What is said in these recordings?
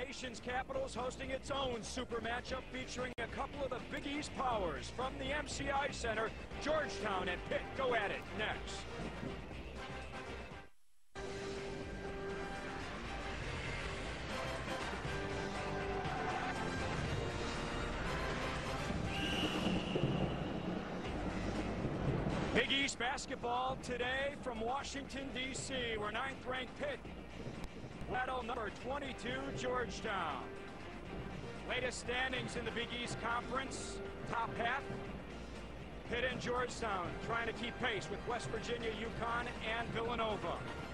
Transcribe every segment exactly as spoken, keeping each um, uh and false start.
nation's capital is hosting its own super matchup featuring a couple of the Big East powers from the M C I Center. Georgetown and Pitt go at it next. Big East basketball today from Washington, D C, where ninth-ranked Pitt battle number twenty-two, Georgetown. Latest standings in the Big East Conference, top half. Pitt and Georgetown trying to keep pace with West Virginia, UConn, and Villanova.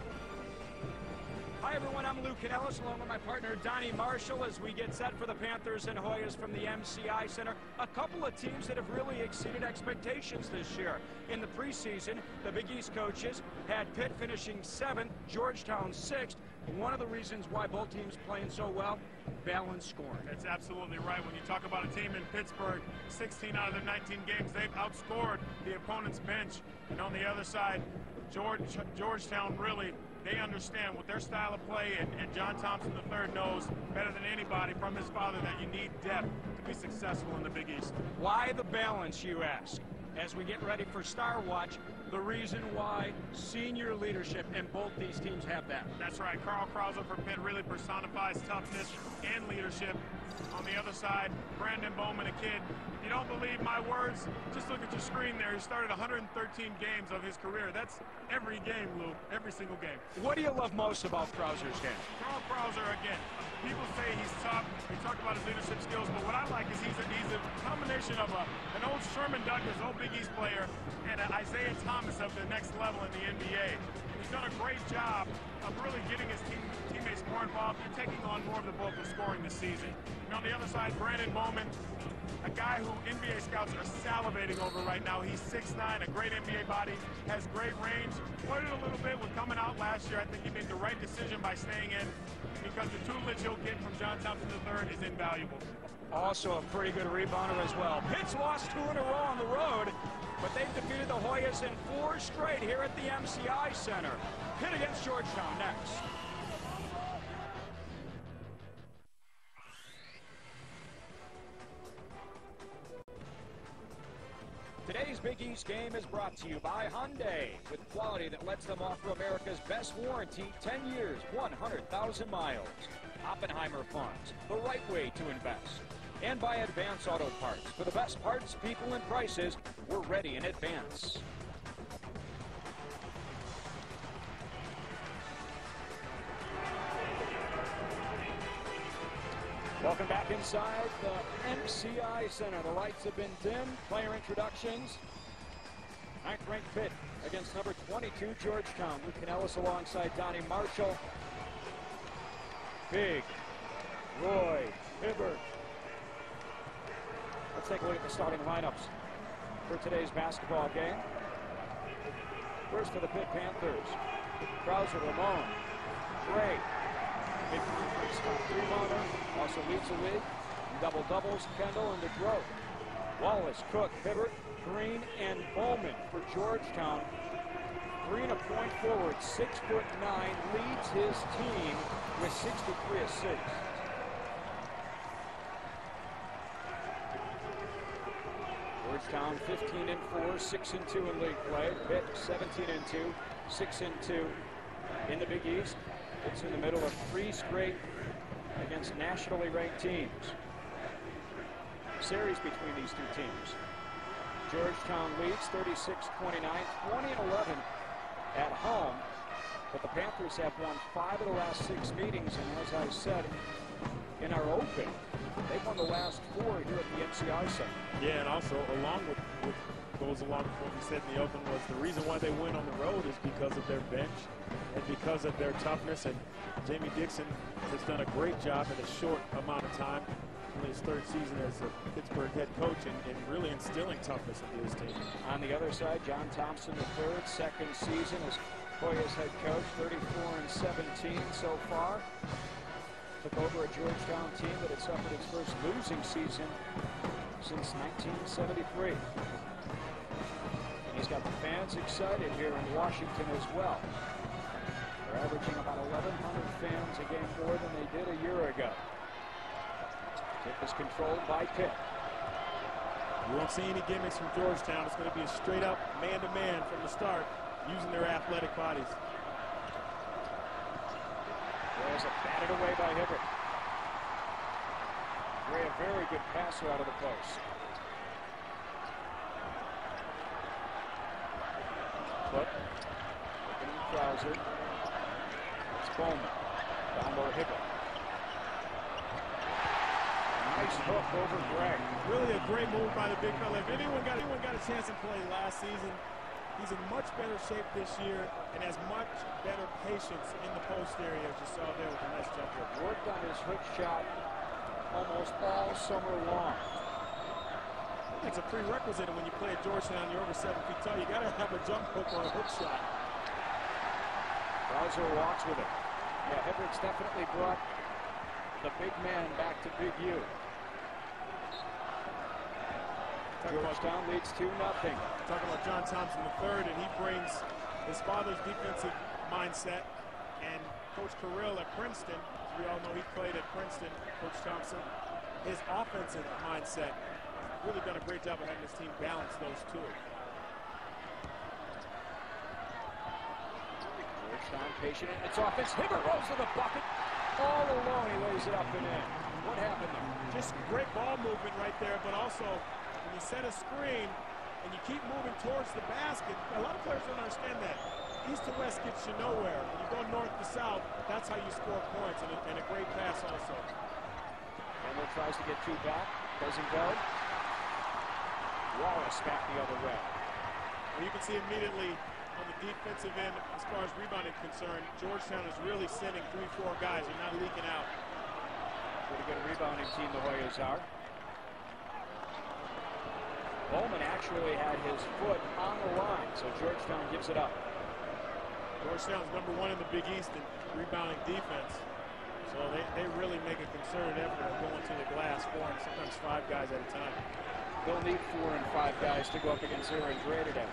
Hi everyone, I'm Luke Canellis along with my partner Donnie Marshall as we get set for the Panthers and Hoyas from the M C I Center. A couple of teams that have really exceeded expectations this year. In the preseason, the Big East coaches had Pitt finishing seventh, Georgetown sixth. One of the reasons why both teams playing so well, balanced scoring. That's absolutely right. When you talk about a team in Pittsburgh, sixteen out of their nineteen games, they've outscored the opponent's bench. And on the other side, George, Georgetown really, they understand with their style of play, and, and John Thompson the third knows better than anybody from his father that you need depth to be successful in the Big East. Why the balance, you ask? As we get ready for Star Watch, the reason why senior leadership, and both these teams have that. That's right. Carl Krauser for Pitt really personifies toughness and leadership. On the other side, Brandon Bowman, a kid. If you don't believe my words, just look at your screen there. He started one hundred thirteen games of his career. That's every game, Lou. Every single game. What do you love most about Krauser's game? Carl Krauser, again, people say he's tough. We talk about his leadership skills, but what I like is he's a, he's a combination of a, an old Sherman Douglas, old Big East player, and an Isaiah Thomas of the next level in the N B A. He's done a great job of really getting his team, teammates more involved and taking on more of the bulk of scoring this season. And on the other side, Brandon Bowman, a guy who N B A scouts are salivating over right now. He's six nine, a great N B A body, has great range. Flirted a little bit with coming out last year. I think he made the right decision by staying in because the tutelage he'll get from John Thompson the third is invaluable. Also a pretty good rebounder as well. Pitt's lost two in a row on the road, but they've defeated the Hoyas in four straight here at the M C I Center. Pitt against Georgetown next. Today's Big East game is brought to you by Hyundai, with quality that lets them offer America's best warranty, ten years, one hundred thousand miles. Oppenheimer Funds, the right way to invest. And by Advance Auto Parts. For the best parts, people, and prices, we're ready in advance. Welcome back inside the M C I Center. The lights have been dimmed. Player introductions. ninth-ranked Pitt against number twenty-two, Georgetown. Luke Canellis alongside Donnie Marshall. Big, Roy, Hibbert. Let's take a look at the starting lineups for today's basketball game. First for the Pitt Panthers, Krauser, Ramon, Gray. Big conference top rebounder, also leads the league. Double doubles, Kendall and DeGroat. Wallace, Cook, Hibbert, Green, and Bowman for Georgetown. Green, a point forward, six foot nine, leads his team with sixty-three assists. Georgetown fifteen and four, six and two in league play. Pitt seventeen and two, six and two in the Big East. It's in the middle of three straight against nationally ranked teams. Series between these two teams. Georgetown leads thirty-six twenty-nine, twenty and eleven at home. But the Panthers have won five of the last six meetings, and as I said in our open, they've won the last four here at the M C I Center. Yeah, and also along with, with goes along with what we said in the open was the reason why they win on the road is because of their bench and because of their toughness. And Jamie Dixon has done a great job in a short amount of time, in his third season as a Pittsburgh head coach, and, and really instilling toughness into his team. On the other side, John Thompson the third, second season as Hoyas head coach, thirty-four and seventeen so far. Took over a Georgetown team that had suffered its first losing season since nineteen seventy-three. And he's got the fans excited here in Washington as well. They're averaging about eleven hundred fans a game more than they did a year ago. Tip is controlled by Pitt. You won't see any gimmicks from Georgetown. It's going to be a straight-up man-to-man from the start, using their athletic bodies. There's a batted away by Hibbert. Gray, a very good passer out of the post. Foot. Looking at Krauser. It's Bowman. Down low Hibbert. Nice hook over Gray. Really a great move by the big fella. If anyone got anyone got a chance to play last season, he's in much better shape this year and has much better patience in the post area, as you saw there with a nice jump hook. Worked on his hook shot almost all summer long. It's a prerequisite when you play at Georgetown, you're over seven feet tall. You got to have a jump hook or a hook shot. Krauser walks with it. Yeah, Hibbert's definitely brought the big man back to Big U. Georgetown leads two nothing. Talking about John Thompson the third, and he brings his father's defensive mindset. And Coach Carrill at Princeton, as we all know, he played at Princeton, Coach Thompson, his offensive mindset. Really done a great job of having this team balance those two. Georgetown patient in its offense. Hibbert rolls to the bucket. All alone, he lays it up and in. What happened there? Just great ball movement right there, but also when you set a screen and you keep moving towards the basket, a lot of players don't understand that. East to west gets you nowhere. When you go north to south, that's how you score points, and a, and a great pass also. Kendall tries to get two back. Doesn't go. Wallace back the other way. Well, you can see immediately on the defensive end, as far as rebounding concerned, Georgetown is really sending three, four guys. They're not leaking out. Pretty good rebounding team the Hoyas are. Bowman actually had his foot on the line, so Georgetown gives it up. Georgetown's number one in the Big East in rebounding defense. So they, they really make a concerted effort of going to the glass, four and sometimes five guys at a time. They'll need four and five guys to go up against Aaron Gray today.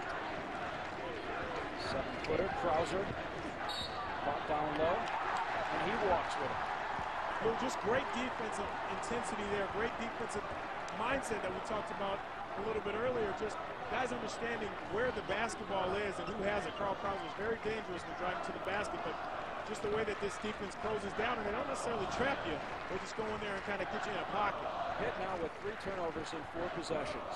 Seven-footer, Krauser, caught down low, and he walks with it. Well, just great defensive intensity there, great defensive mindset that we talked about a little bit earlier. Just guys understanding where the basketball is and who has it. Carl Krauser is very dangerous when driving to the basket, but just the way that this defense closes down, and they don't necessarily trap you. They just go in there and kind of get you in a pocket. Pitt now with three turnovers in four possessions.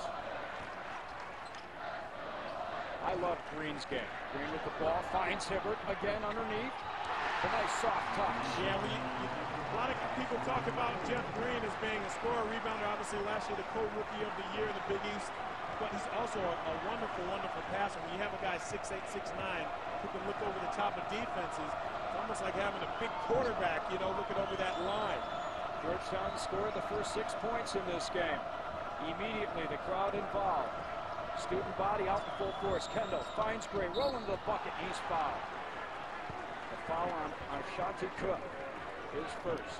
I love Green's game. Green with the ball, finds Hibbert again underneath. A nice soft touch. Yeah, we, you, a lot of people talk about Jeff Green as being a scorer, rebounder. Obviously, last year the co-rookie of the year in the Big East. But he's also a, a wonderful, wonderful passer. When you have a guy six eight, six nine who can look over the top of defenses, it's almost like having a big quarterback, you know, looking over that line. Georgetown scored the first six points in this game. Immediately, the crowd involved. Student body out in full force. Kendall finds Gray, rolling to the bucket, and he's fouled. The foul on, on Shanti Cook is first.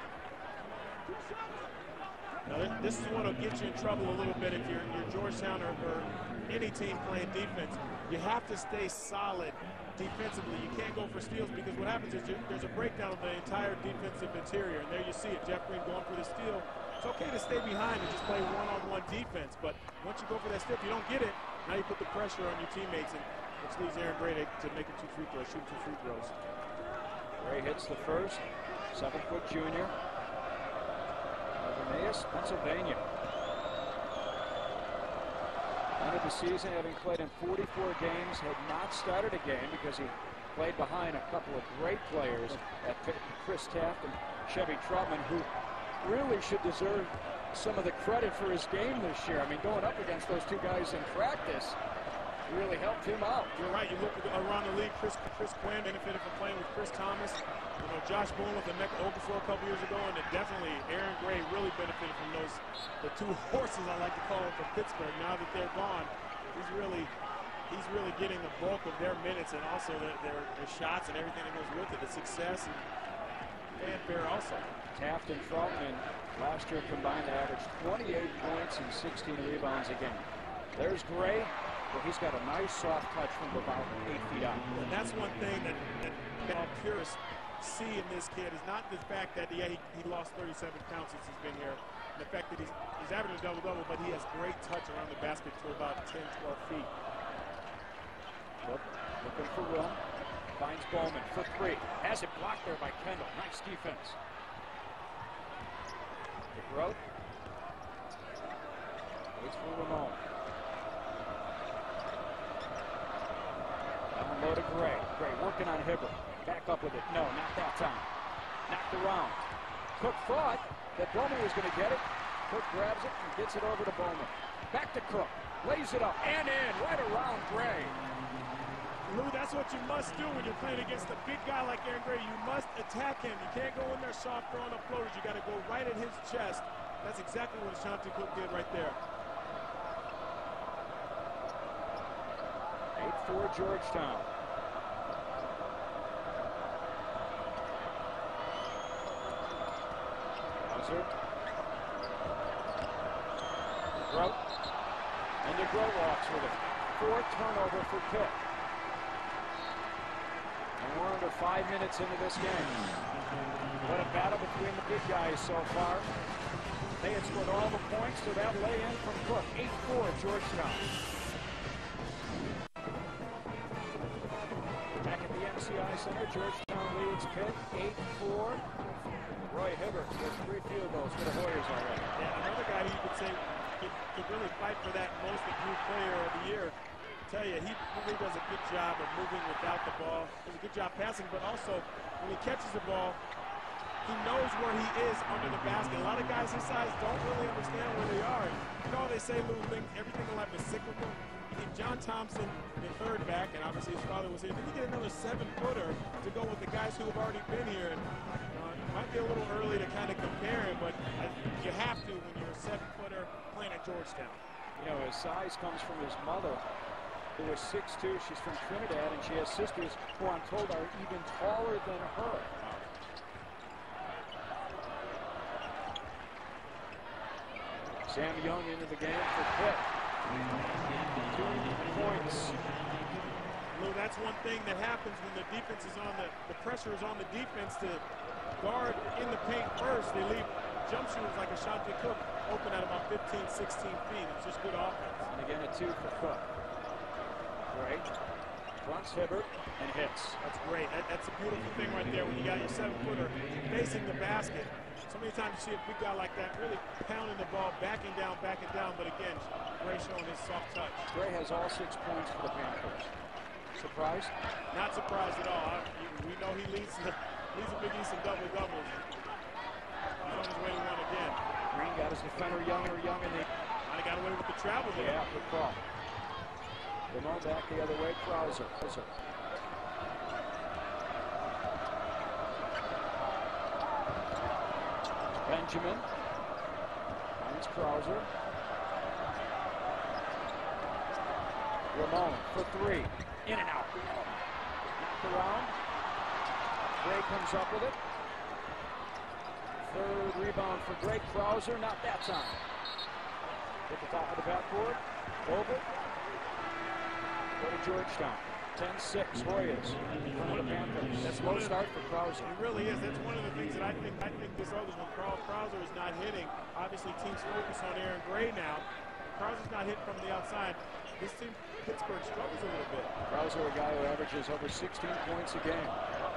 Now, this is what will get you in trouble a little bit if you're, you're Georgetown or, or any team playing defense. You have to stay solid defensively. You can't go for steals, because what happens is you, there's a breakdown of the entire defensive interior, and there you see it. Jeff Green going for the steal. It's okay to stay behind and just play one-on-one defense, but once you go for that steal, if you don't get it, now you put the pressure on your teammates, and which leaves Aaron Gray to, to make it two free throws, shoot two free throws. Gray hits the first, seven-foot junior. Hoyas, Pennsylvania. End of the season, having played in forty-four games, had not started a game because he played behind a couple of great players at Pitt, Chris Taft and Chevy Trotman, who really should deserve some of the credit for his game this year. I mean, going up against those two guys in practice really helped him out. You're right. You look around the league, Chris, Chris Quinn benefited from playing with Chris Thomas. You know, Josh Boone with the Mecca Okafor a couple years ago, and it definitely Aaron Gray really benefited from those, the two horses I like to call them from Pittsburgh. Now that they're gone, he's really, he's really getting the bulk of their minutes, and also their, their, their shots and everything that goes with it, the success and fanfare also. Taft and Trotman last year combined to average twenty-eight points and sixteen rebounds a game. There's Gray. Well, he's got a nice soft touch from about eight feet out. And that's one thing that, that all purists see in this kid is not the fact that, yeah, he, he lost thirty-seven pounds since he's been here. And the fact that he's, he's averaging a double-double, but he has great touch around the basket to about ten, twelve feet. Look, looking for Will. Finds Bowman for three. Has it blocked there by Kendall. Nice defense. DeGroat. Waits for Ramon. Down low to Gray. Gray working on Hibbert. Back up with it. No, not that time. Knocked around. Cook thought that Bowman was going to get it. Cook grabs it and gets it over to Bowman. Back to Cook. Lays it up and in. Right around Gray. Lou, that's what you must do when you're playing against a big guy like Aaron Gray. You must attack him. You can't go in there soft throwing up floaters. You got to go right at his chest. That's exactly what Ashanti Cook did right there. eight four Georgetown. Hauser. DeGroat. And DeGroat walks with it. Fourth turnover for Pitt. And we're under five minutes into this game. What a battle between the big guys so far. They had scored all the points to that lay-in from Cook. eight four Georgetown. Back at the M C I Center, Georgetown leads Pitt eight four. Roy Hibbert with three field goals for the Hoyas already. Yeah, another guy you could say could, could really fight for that most improved player of the year. I tell you, he really does a good job of moving without the ball. Does a good job passing, but also when he catches the ball, he knows where he is under the basket. A lot of guys his size don't really understand where they are. You know, they say, Lou, things, everything in life is cyclical. You get John Thompson, the third back, and obviously his father was here. Then you get another seven-footer to go with the guys who have already been here. And uh, it might be a little early to kind of compare him, but I, you have to when you're a seven-footer playing at Georgetown. You know, his size comes from his mother, who is six two. She's from Trinidad, and she has sisters who I'm told are even taller than her. Sam Young into the game for Pitt. Two points. Lou, that's one thing that happens when the defense is on the, the pressure is on the defense to guard in the paint first. They leave jump shooters like Ashanti Cook open at about fifteen, sixteen feet. It's just good offense. And again, a two for Cook. Great. Fronts Hibbert and hits. That's great. That, that's a beautiful thing right there when you got your seven-footer facing the basket. So many times you see a big guy like that really pounding the ball, backing down, backing down. But again, Gray showing his soft touch. Gray has all six points for the Panthers. Surprised? Not surprised at all. We know he leads the, leads the Big East in double-doubles. He's on his way to one again. Green got his defender Younger, Young in the... Might have got away with the travel there. Yeah, good call. Ramon back the other way, Krauser. Krauser. Benjamin. Finds Krauser. Ramon for three. In and out. Knocked around. Gray comes up with it. Third rebound for Gray. Krauser, not that time. At the top of the backboard. Over. Go to Georgetown. ten six, Hoyas. For the Panthers. That's slow start for Krauser. It really is. That's one of the things that I think I think this others when Carl Krauser is not hitting. Obviously, teams focus on Aaron Gray now. Krauser's not hitting from the outside. This team, Pittsburgh, struggles a little bit. Krauser, a guy who averages over sixteen points a game.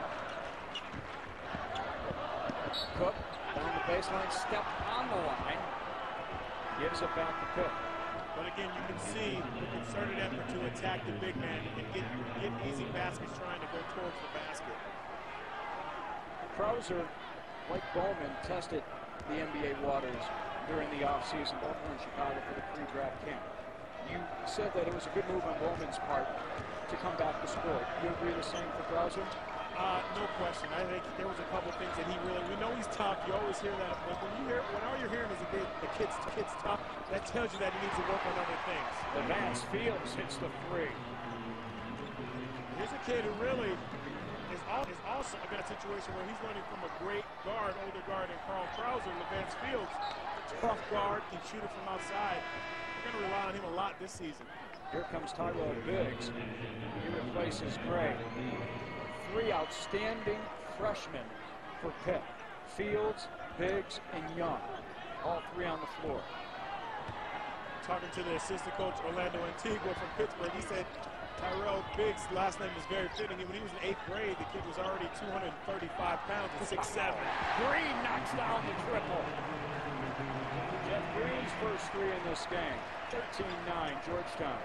Cook down the baseline, step on the line. Gives it back to Pitt. But again, you can see the concerted effort to attack the big man and get, get easy baskets trying to go towards the basket. Krauser, like Bowman, tested the N B A waters during the offseason, both in Chicago for the pre-draft camp. You said that it was a good move on Bowman's part to come back to school. You agree the same for Krauser? Uh, no question. I think there was a couple things that he really, we know he's tough. You always hear that. But when you hear, when all you're hearing is the, the kid's, the kid's tough, that tells you that he needs to work on other things. Advance Fields hits the three. Here's a kid who really is, all, is also got a situation where he's learning from a great guard, older guard in Carl Krauser, Advance Fields. Tough guard, can shoot it from outside. We're going to rely on him a lot this season. Here comes Tyrell Biggs. He replaces Gray. Three outstanding freshmen for Pitt. Fields, Biggs, and Young. All three on the floor. Talking to the assistant coach, Orlando Antigua from Pittsburgh, he said Tyrell Biggs' last name was very fitting. When he was in eighth grade, the kid was already two hundred thirty-five pounds at six seven. Green knocks down the triple. Jeff Green's first three in this game. thirteen nine, Georgetown.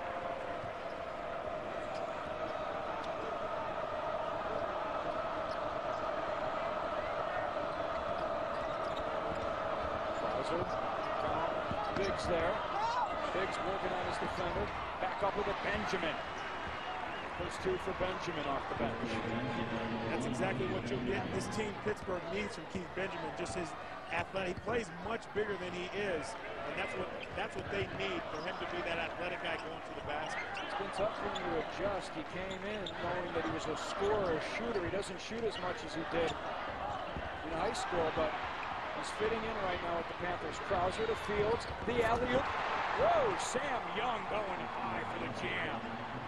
Biggs there. Biggs working on his defender. Back up with a Benjamin. First two for Benjamin off the bench. That's exactly what you'll get. This team, Pittsburgh, needs from Keith Benjamin. Just his athletic. He plays much bigger than he is, and that's what that's what they need for him to be that athletic guy going to the basket. It's been tough for him to adjust. He came in knowing that he was a scorer, a shooter. He doesn't shoot as much as he did in high school, but he's fitting in right now with the Panthers. Krauser to Fields. The alley-oop. Whoa, Sam Young going high for the jam.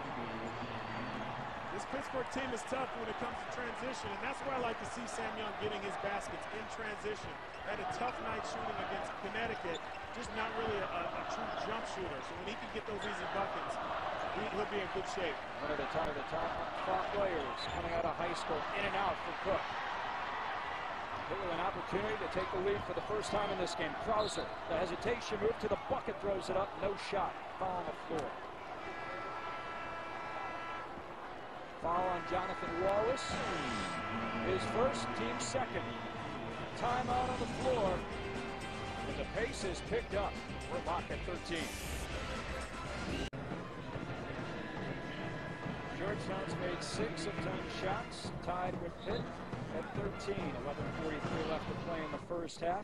This Pittsburgh team is tough when it comes to transition, and that's where I like to see Sam Young getting his baskets in transition. Had a tough night shooting against Connecticut, just not really a, a, a true jump shooter. So when he can get those easy buckets, he, he'll be in good shape. One of the top, of the top, top players coming out of high school, in and out for Cook. With an opportunity to take the lead for the first time in this game. Krauser, the hesitation move to the bucket, throws it up, no shot. Foul on the floor. Foul on Jonathan Wallace. His first, team second. Timeout on the floor. And the pace is picked up. We're locked at thirteen. Georgetown's made six of ten shots, tied with Pitt at thirteen. eleven forty-three left to play in the first half.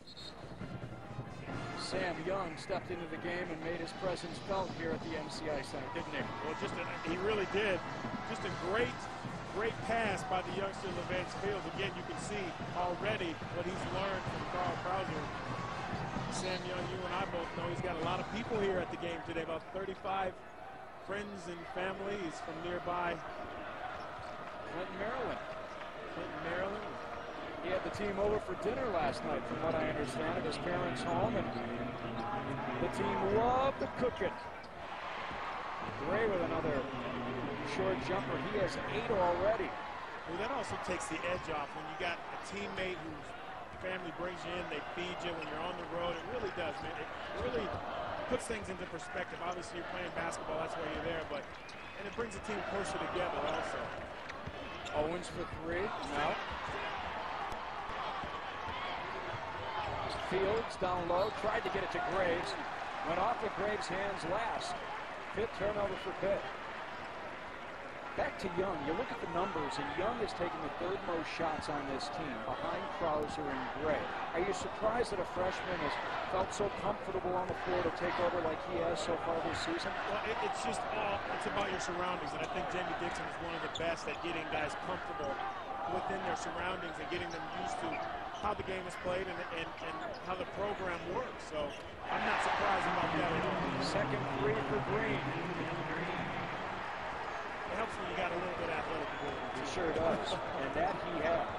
Sam Young stepped into the game and made his presence felt here at the M C I Center, didn't he? Well, just a, he really did. Just a great, great pass by the youngster Levance Fields. Again, you can see already what he's learned from Carl Krauser. Sam Young, you and I both know he's got a lot of people here at the game today, about thirty-five friends and families from nearby Clinton, Maryland. Clinton, Maryland. He had the team over for dinner last night, from what I understand, at his parents' home, and the team loved the cooking. Gray with another short jumper. He has eight already. Well, that also takes the edge off when you got a teammate whose family brings you in, they feed you when you're on the road. It really does, man. It really puts things into perspective. Obviously, you're playing basketball, that's why you're there, but and it brings the team closer together also. Owens for three. No. Fields down low, tried to get it to Graves. Went off of Graves' hands last. Fifth turnover for Pitt. Back to Young. You look at the numbers, and Young has taken the third most shots on this team, behind Krauser and Gray. Are you surprised that a freshman has felt so comfortable on the floor to take over like he has so far this season? Well, it, it's just all, it's about your surroundings, and I think Jamie Dixon is one of the best at getting guys comfortable within their surroundings and getting them used to how the game is played and, and, and how the program works. So I'm not surprised about that at all. Second three for Green. It helps when you got a little bit of athletic ability. It sure does, and that he has.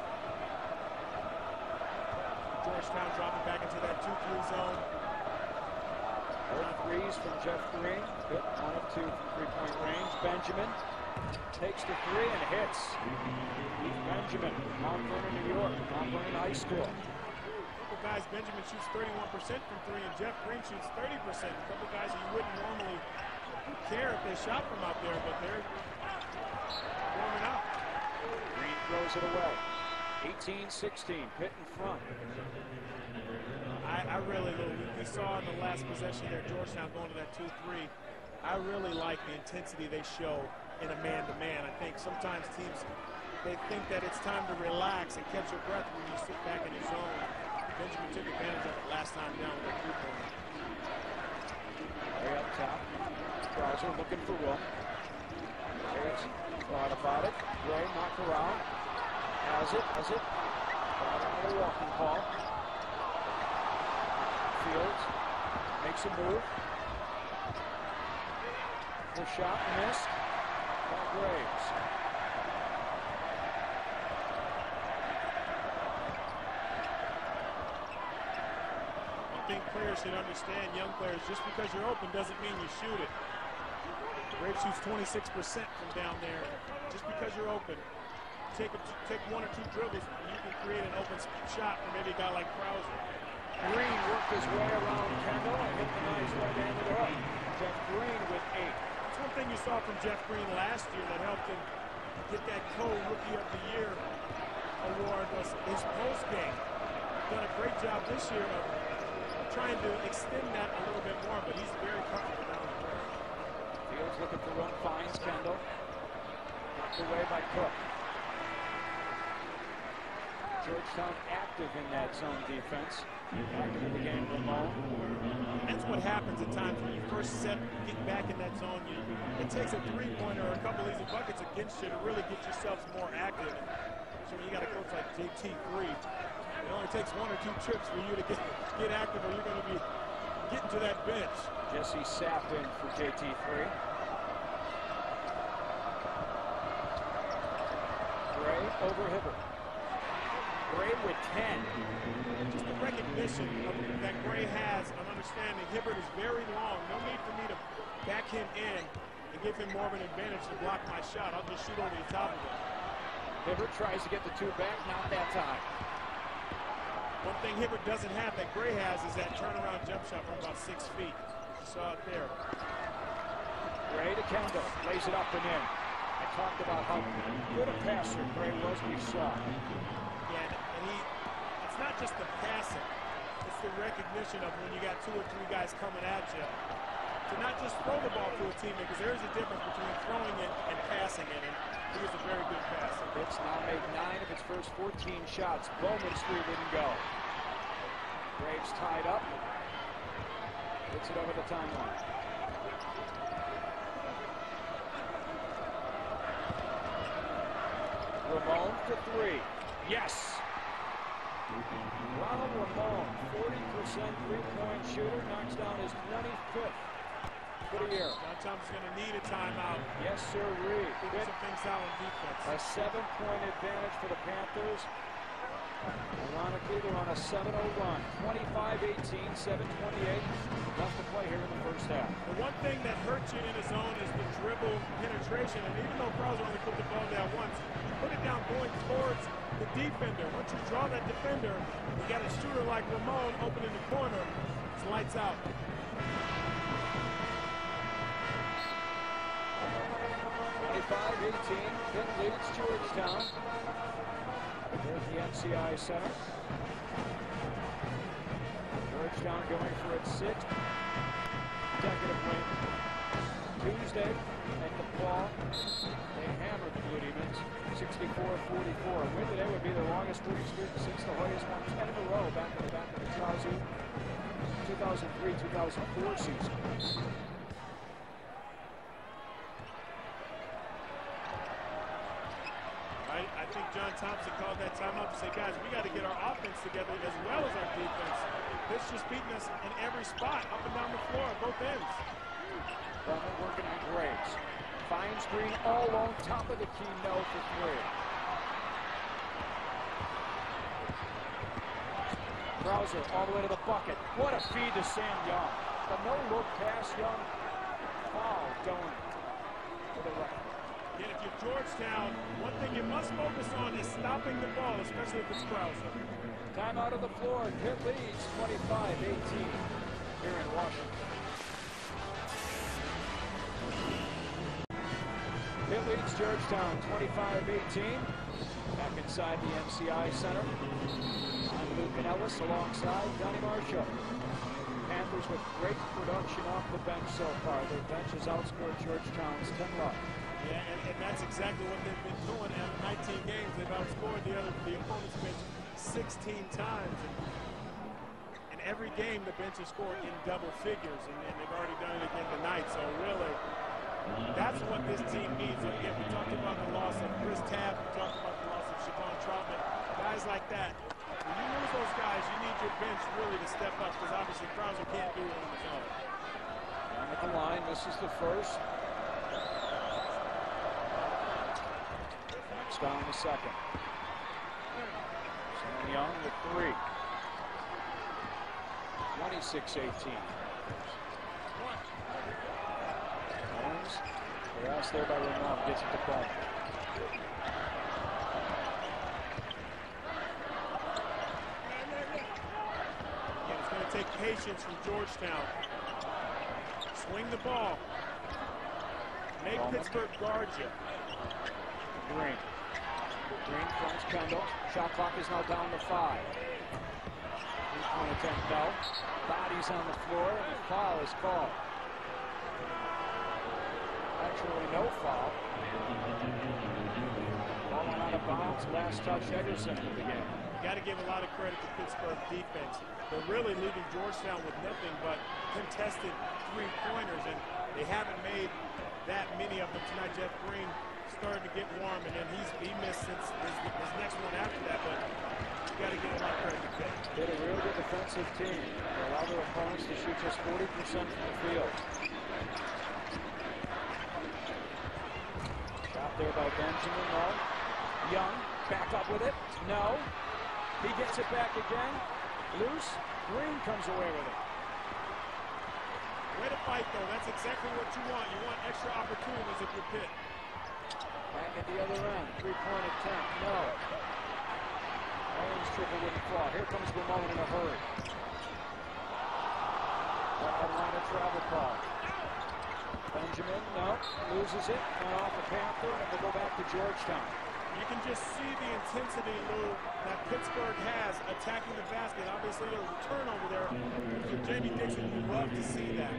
Georgetown dropping back into that two three zone. Both threes from Jeff Green. Good, one of two from three-point range. Benjamin takes the three and hits. Benjamin, Mount Vernon, New York, Mount Vernon High School. A couple guys, Benjamin shoots thirty-one percent from three, and Jeff Green shoots thirty percent. A couple guys you wouldn't normally care if they shot from out there, but they're warming up. Green throws it away. eighteen sixteen, Pitt in front. I, I really, we saw in the last possession there, Georgetown going to that two three. I really like the intensity they show in a man-to-man. I think sometimes teams, they think that it's time to relax and catch your breath when you sit back in your zone. Benjamin took advantage of it last time down with that three-pointer. Way up top. Krauser looking for room. There's thought about it. Gray knocked around. Has it, has it. Got another walking call. Fields makes a move. The shot missed by Graves. think players should understand, young players, just because you're open doesn't mean you shoot it. Graves shoots twenty-six percent from down there. Just because you're open, take a, take one or two dribbles, and you can create an open shot for maybe a guy like Krauser. Green worked his way around Kendall and hit the nice right-handed hook. Jeff Green with eight. That's one thing you saw from Jeff Green last year that helped him get that co-Rookie of the Year award was his post game. Done a great job this year of trying to extend that a little bit more, but he's very comfortable down the court. Fields looking for run, finds Kendall. Knocked away by Cook. Georgetown active in that zone defense. Active in the game, Ramon. That's what happens at times when you first set, get back in that zone. You, it takes a three-pointer or a couple easy buckets against you to really get yourselves more active. So when you got a coach like J T three, it only takes one or two trips for you to get, get active, or you're going to be getting to that bench. Jesse Sapp in for J T three. Gray over Hibbert. Gray with ten. Just the recognition of, that Gray has of understanding Hibbert is very long. No need for me to back him in and give him more of an advantage to block my shot. I'll just shoot over the top of it. Hibbert tries to get the two back, not that time. One thing Hibbert doesn't have that Gray has is that turnaround jump shot from about six feet. You saw it there. Gray to Kendall, lays it up and in. I talked about how good a passer Gray was, we saw. Yeah, and he, it's not just the passing, it's the recognition of when you got two or three guys coming at you, to not just throw the ball to a teammate, because there's a difference between throwing it and passing it, and he was a very good passer. Pitt's now made nine of its first fourteen shots. Bowman's three didn't go. Graves tied up. Hits it over the timeline. Ramon for three. Yes! Ronald Ramon, forty percent three-point shooter, knocks down his twenty-fifth for the year. John Thompson's going to need a timeout. Yes, sir, Reed. Figure some things out on defense. A seven-point advantage for the Panthers. Ironically, they're on a seven oh run. twenty-five eighteen, seven twenty-eight. Left to play here in the first half. The one thing that hurts you in a zone is the dribble penetration. And even though Krauser only put the ball down once, put it down going towards the defender. Once you draw that defender, you got a shooter like Ramon open in the corner. It's lights out. twenty-five eighteen, Pitt leads Georgetown. There's the M C I Center. Georgetown going for its sixth consecutive win. Tuesday at the fall, they hammered the Blue Demons, sixty-four forty-four. A win today would be the longest winning streak since the Hoyas won ten in a row back in the back of the two thousand three two thousand four season. I think John Thompson called that timeout to say, guys, we got to get our offense together as well as our defense. This just beating us in every spot, up and down the floor, both ends. Bowman working on Graves. Finds Green all alone, top of the key, no for three. Krauser all the way to the bucket. What a feed to Sam Young. The no-look pass, Young. Foul going to the right. Yet if you're Georgetown, one thing you must focus on is stopping the ball, especially if it's Krauser. Time out of the floor. Pitt leads twenty-five eighteen here in Washington. Pitt leads Georgetown twenty-five eighteen. Back inside the M C I Center. I'm Luke and Ellis alongside Donnie Marshall. Panthers with great production off the bench so far. Their bench has outscored Georgetown's ten love. Yeah, and, and that's exactly what they've been doing. Out of nineteen games, they've outscored the other the opponent's bench sixteen times. And, and every game, the bench has scored in double figures, and, and they've already done it again tonight. So really, that's what this team needs. And again, we talked about the loss of Chris Tabb. We talked about the loss of Siobhan Troutman. Guys like that. When you lose those guys, you need your bench really to step up, because obviously Krauser can't do it on his own. Down at the line, this is the first. Down in the second. Sam Young with three. twenty-six eighteen. Owens, harassed there by Ramon, gets it to Bowman. Again, it's going to take patience from Georgetown. Swing the ball. Make Bowman. Pittsburgh guard you. Green. Green fronts Kendall. Shot clock is now down to five. Three-point attempt, no. Bodies on the floor, and the foul is called. Actually, no foul. Ball went out of bounds. Last touch, Ederson in the game. You got to give a lot of credit to Pittsburgh defense. They're really leaving Georgetown with nothing but contested three-pointers, and they haven't made that many of them tonight. Jeff Green starting to get warm, and then he's he missed since his, his next one after that, but you got to give a lot of credit to Pitt. They're a real good defensive team. They allow their opponents to shoot just forty percent from the field. Shot there by Benjamin, no. Young, back up with it, no. He gets it back again. Loose. Green comes away with it. Way to fight, though. That's exactly what you want. You want extra opportunities if you're Pitt. Back at the other end. Three-point attempt. No. Owens triple wouldn't fall. Here comes Ramon in a hurry. That line of travel call. Benjamin, no. Loses it. And off the Panther, and it will go back to Georgetown. You can just see the intensity, Lou, that Pittsburgh has attacking the basket. Obviously, there was a turnover there. For Jamie Dixon, you love to see that.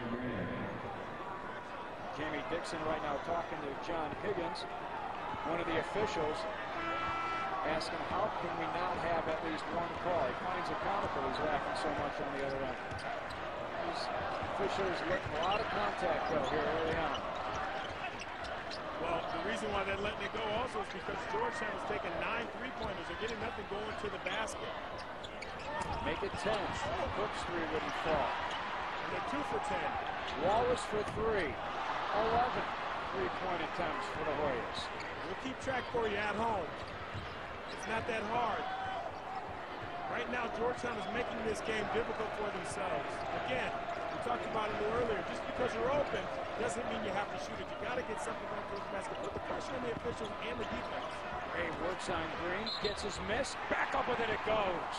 Jamie Dixon right now talking to John Higgins, one of the officials, asking how can we not have at least one call. He finds it comical he's laughing so much on the other end. These officials letting a lot of contact go here early on. Well, the reason why they're letting it go also is because Georgetown was taking nine three-pointers. They're getting nothing going to the basket. Make it ten. Brooks three wouldn't fall. And they're two for ten. Wallace for three. eleven three-point attempts for the Hoyas. We'll keep track for you at home. It's not that hard. Right now, Georgetown is making this game difficult for themselves. Again, we talked about it a little earlier. Just because you're open doesn't mean you have to shoot it. You got to get something going for the basket. Put the pressure on the officials and the defense. Gray works on Green, gets his miss, back up with it, it goes.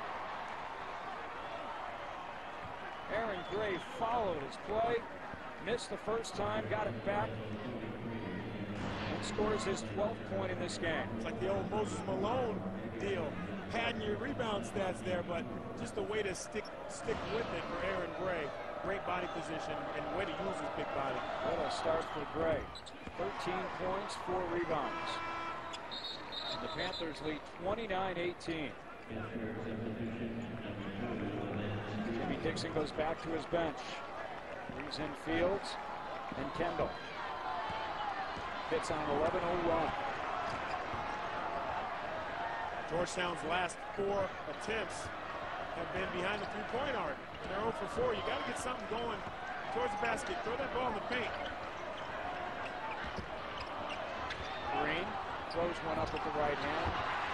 Aaron Gray followed his play, missed the first time, got it back, and scores his twelfth point in this game. It's like the old Moses Malone deal. Padding your rebound stats there, but just a way to stick stick with it for Aaron Gray. Great body position and way to use his big body. What a start for Gray. thirteen points, four rebounds. And the Panthers lead twenty-nine eighteen. Jimmy Dixon goes back to his bench. Brings in Fields and Kendall. Fits on an eleven oh run. Georgetown's last four attempts have been behind the three-point arc. And they're oh for four. You got to get something going towards the basket. Throw that ball in the paint. Green throws one up with the right hand.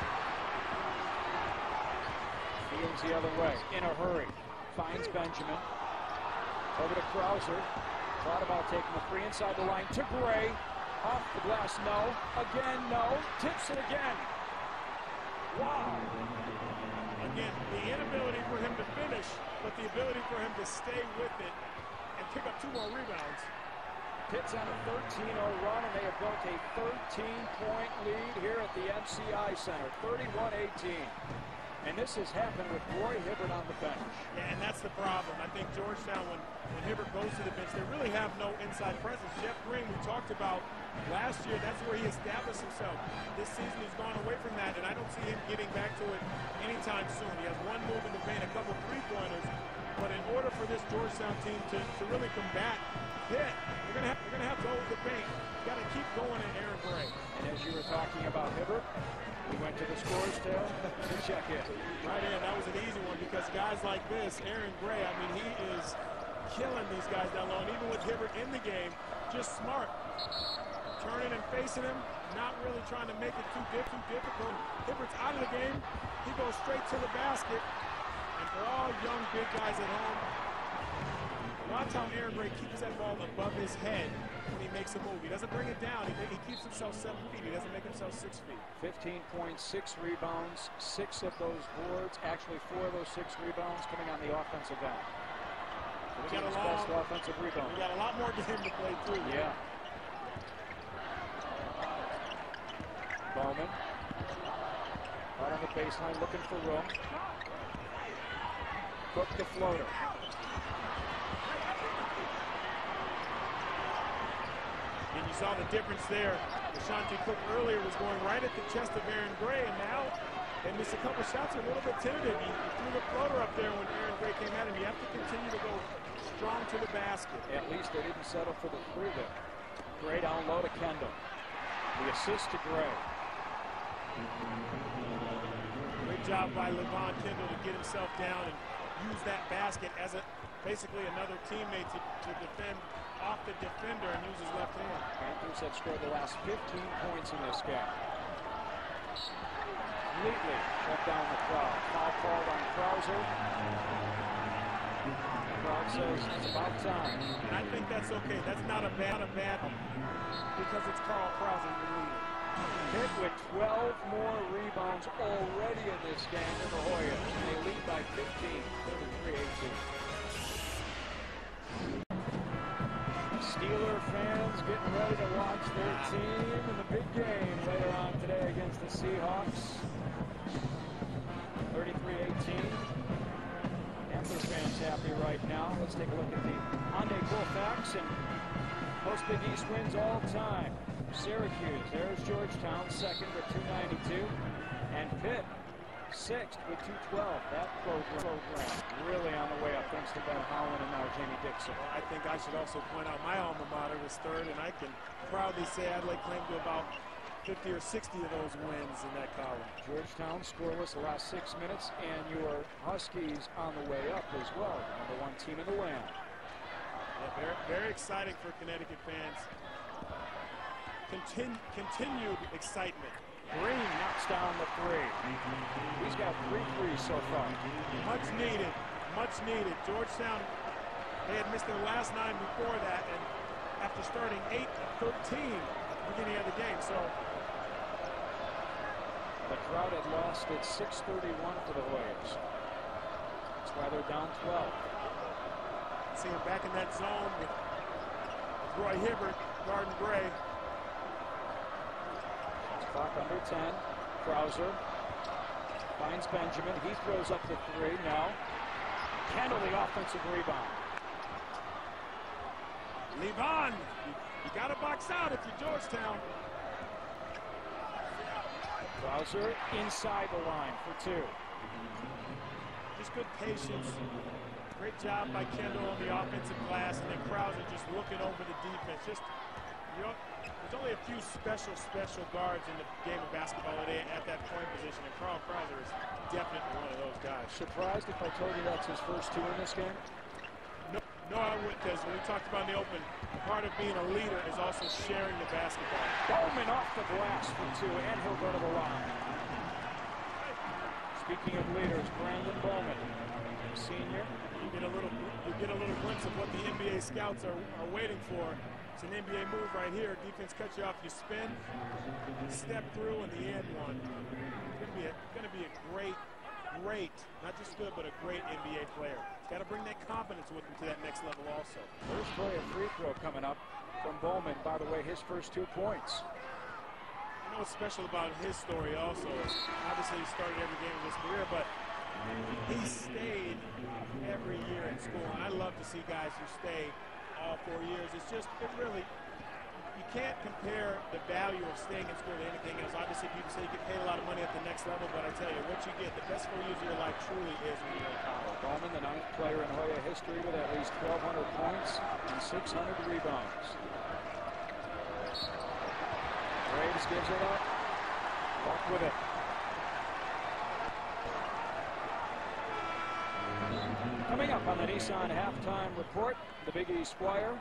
Fields the other way. In a hurry. Finds Benjamin. Over to Krauser. Thought about taking the three inside the line. To Gray. Off the glass, no. Again, no. Tips it again. Wow. Again, the inability for him to finish, but the ability for him to stay with it and pick up two more rebounds. Pitt's on a thirteen oh run, and they have built a thirteen-point lead here at the M C I Center, thirty-one eighteen. And this has happened with Roy Hibbert on the bench. Yeah, and that's the problem. I think Georgetown, when, when Hibbert goes to the bench, they really have no inside presence. Jeff Green, we talked about last year, that's where he established himself. This season, he's gone away from that, and I don't see him getting back to it anytime soon. He has one move in the paint, a couple three-pointers, but in order for this Georgetown team to, to really combat Pitt, you're going to have, you're gonna have to hold the paint. You got to keep going in Aaron Gray. And as you were talking about Hibbert, we went to the scores table to check in. Right in, that was an easy one because guys like this, Aaron Gray, I mean, he is killing these guys down low. And even with Hibbert in the game, just smart. Turning and facing him, not really trying to make it too, diff too difficult. Hibbert's out of the game. He goes straight to the basket. And for all young big guys at home, watch how Aaron Gray keeps that ball above his head when he makes a move. He doesn't bring it down. He, he keeps himself seven feet. He doesn't make himself six feet. fifteen point six rebounds, six of those boards, actually four of those six rebounds coming on the offensive end. We got a best long, offensive rebound. We got a lot more game to play through. Yeah. Bowman. Out on the baseline, looking for room. Cook the floater. And you saw the difference there. Ashanti Cook earlier was going right at the chest of Aaron Gray, and now they missed a couple shots, a little bit tentative. He, he threw the floater up there when Aaron Gray came at him. You have to continue to go strong to the basket. At least they didn't settle for the three there. Gray down low to Kendall. The assist to Gray. Great job by LeVon Kendall to get himself down and use that basket as a basically another teammate to, to defend off the defender and use his left hand. Panthers have scored the last fifteen points in this game. Completely shut down the crowd. Foul called on Krauser. The crowd says it's about time. And I think that's okay. That's not a bad, a bad because it's Carl Krauser, the leader. Pitt with twelve more rebounds already in this game than the Hoyas. And they lead by fifteen, thirty-three eighteen. Steeler fans getting ready to watch their team in the big game later on today against the Seahawks. thirty-three eighteen. Panthers fans happy right now. Let's take a look at the Hyundai Colfax and most Big East wins all time. Syracuse, there's Georgetown, second with two ninety-two. And Pitt, sixth with two twelve. That program, program really on the way up thanks to Ben Howland and now Jamie Dixon. I think I should also point out my alma mater was third, and I can proudly say I'd lay claim to about fifty or sixty of those wins in that column. Georgetown scoreless the last six minutes, and your Huskies on the way up as well. Number one team in the land. Yeah, very, very exciting for Connecticut fans. Continu continued excitement. Green knocks down the three. He's got three threes so far. Much needed, much needed. Georgetown, they had missed their last nine before that, and after starting eight of thirteen beginning of the game, so. The crowd had lost at six thirty-one for the Hoyas. That's why they're down twelve. See him back in that zone with Roy Hibbert, guarding Gray. Clock under ten. Krauser finds Benjamin. He throws up the three now. Kendall the offensive rebound. LeVon, you, you got to box out if you're Georgetown. Krauser inside the line for two. Just good patience. Great job by Kendall on the offensive glass, and then Krauser just looking over the defense. Just you know, there's only a few special, special guards in the game of basketball today at that point position, and Carl Krauser is definitely one of those guys. Surprised if I told you that's his first two in this game? No, no, I wouldn't, because when we talked about in the open, part of being a leader is also sharing the basketball. Bowman off the glass for two, and he'll go to the line. Speaking of leaders, Brandon Bowman, senior. You get a little, you get a little glimpse of what the N B A scouts are, are waiting for. It's an N B A move right here. Defense cuts you off, you spin, step through, and the end one. It's gonna be a, gonna be a great, great, not just good, but a great N B A player. He's got to bring that confidence with him to that next level also. There's probably a free throw coming up from Bowman. By the way, his first two points. You know what's special about his story also is obviously he started every game of his career, but he stayed every year in school. And I love to see guys who stay all four years. It's just, it really, you can't compare the value of staying in school to anything else. Obviously, people say you get paid a lot of money at the next level, but I tell you, what you get, the best four years of your life truly is when you're in college. Bowman, the ninth player in Hoya history with at least twelve hundred points and six hundred rebounds. Graves gives it up. Walk with it. Coming up on the Nissan halftime report, the Big East Wire.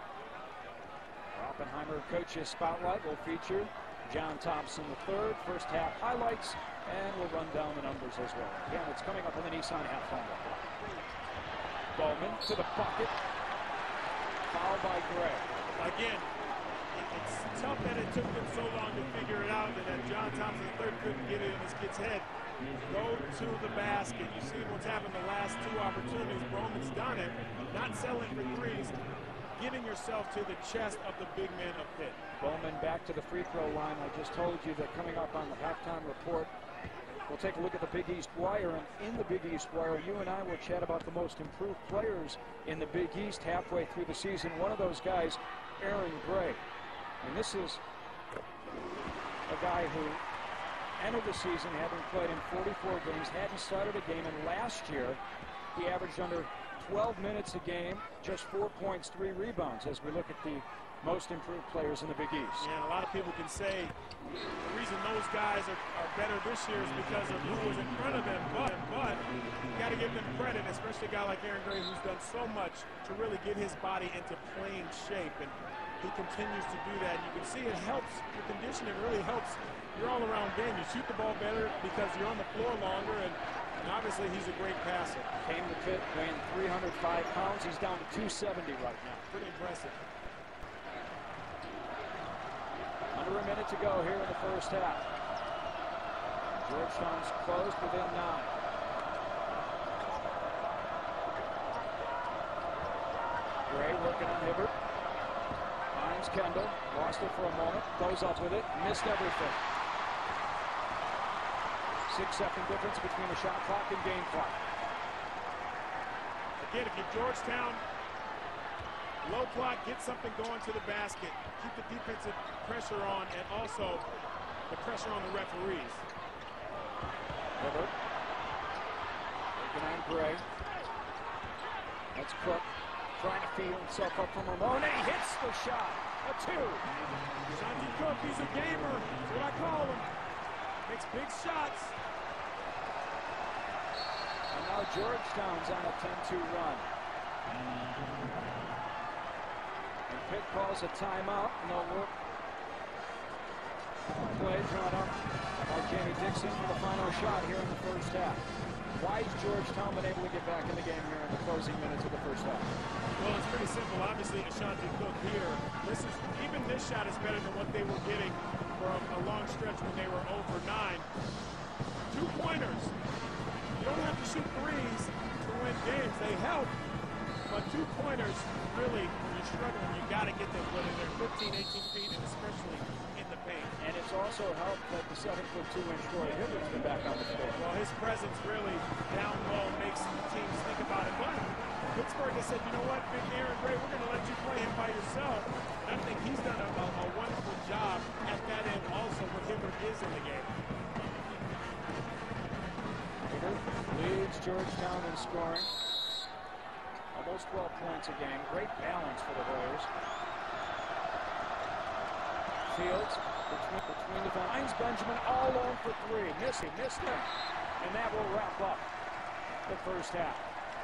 Oppenheimer Coaches Spotlight will feature John Thompson the third. First half highlights And we'll run down the numbers as well. Again, it's coming up on the Nissan halftime. Bowman to the bucket. Foul by Gray. Again, it's tough that it took them so long to figure it out and that John Thompson the third couldn't get it in this kid's head. Go to the basket. You see what's happened the last two opportunities. Bowman's done it. Not selling for threes. Getting yourself to the chest of the big man of Pitt. Bowman back to the free throw line. I just told you that coming up on the halftime report, we'll take a look at the Big East Wire, and in the Big East Wire, you and I will chat about the most improved players in the Big East halfway through the season. One of those guys, Aaron Gray. And this is a guy who entered the season having played in forty-four games, hadn't started a game, and last year he averaged under twelve minutes a game, just four points, three rebounds, as we look at the most improved players in the Big East. Yeah, a lot of people can say the reason those guys are, are better this year is because of who was in front of them, but, but you got to give them credit, especially a guy like Aaron Gray who's done so much to really get his body into playing shape, and he continues to do that. And you can see it helps your conditioning, really helps your all-around game. You shoot the ball better because you're on the floor longer, and, and obviously he's a great passer. Came to Pitt weighing three hundred five pounds. He's down to two seventy right now. Pretty impressive. Under a minute to go here in the first half. Georgetown's closed within nine. Gray working on Hibbert. Finds Kendall. Lost it for a moment. Goes up with it. Missed everything. Six-second difference between the shot clock and game clock. Again, if you're Georgetown, low clock, get something going to the basket. Keep the defensive pressure on, and also the pressure on the referees. Hibbert. Working on Gray. That's Cook. Trying to feel himself up from Ramon. He hits the shot. A two. Shanti Cook, he's a gamer. That's what I call him. Makes big shots. And now Georgetown's on a ten two run. And Pitt calls a timeout. No look. Play drawn up by Jamie Dixon for the final shot here in the first half. Why has Georgetown been able to get back in the game here in the closing minutes of the first half? Well, it's pretty simple. Obviously, Ashanti Cook here. This is even this shot is better than what they were getting for a, a long stretch when they were oh for nine. Two pointers. You don't have to shoot threes to win games. They help, but two pointers really, when you're struggling, you got to get them whether they're fifteen, eighteen feet, and especially in the paint. And it's also helped that the seven foot two inch Roy Hibbert's been back on the floor. Well, his presence really down low makes teams think about it. But Pittsburgh has said, you know what, Big Aaron Gray, we're going to let you play him by yourself. And I think he's done a, a, a wonderful job at that end also when Hibbert is in the game. Hibbert leads Georgetown in scoring. Almost twelve points a game. Great balance for the Hoyas. Fields between, between the lines. Benjamin all alone for three. Missing, missed it. And that will wrap up the first half.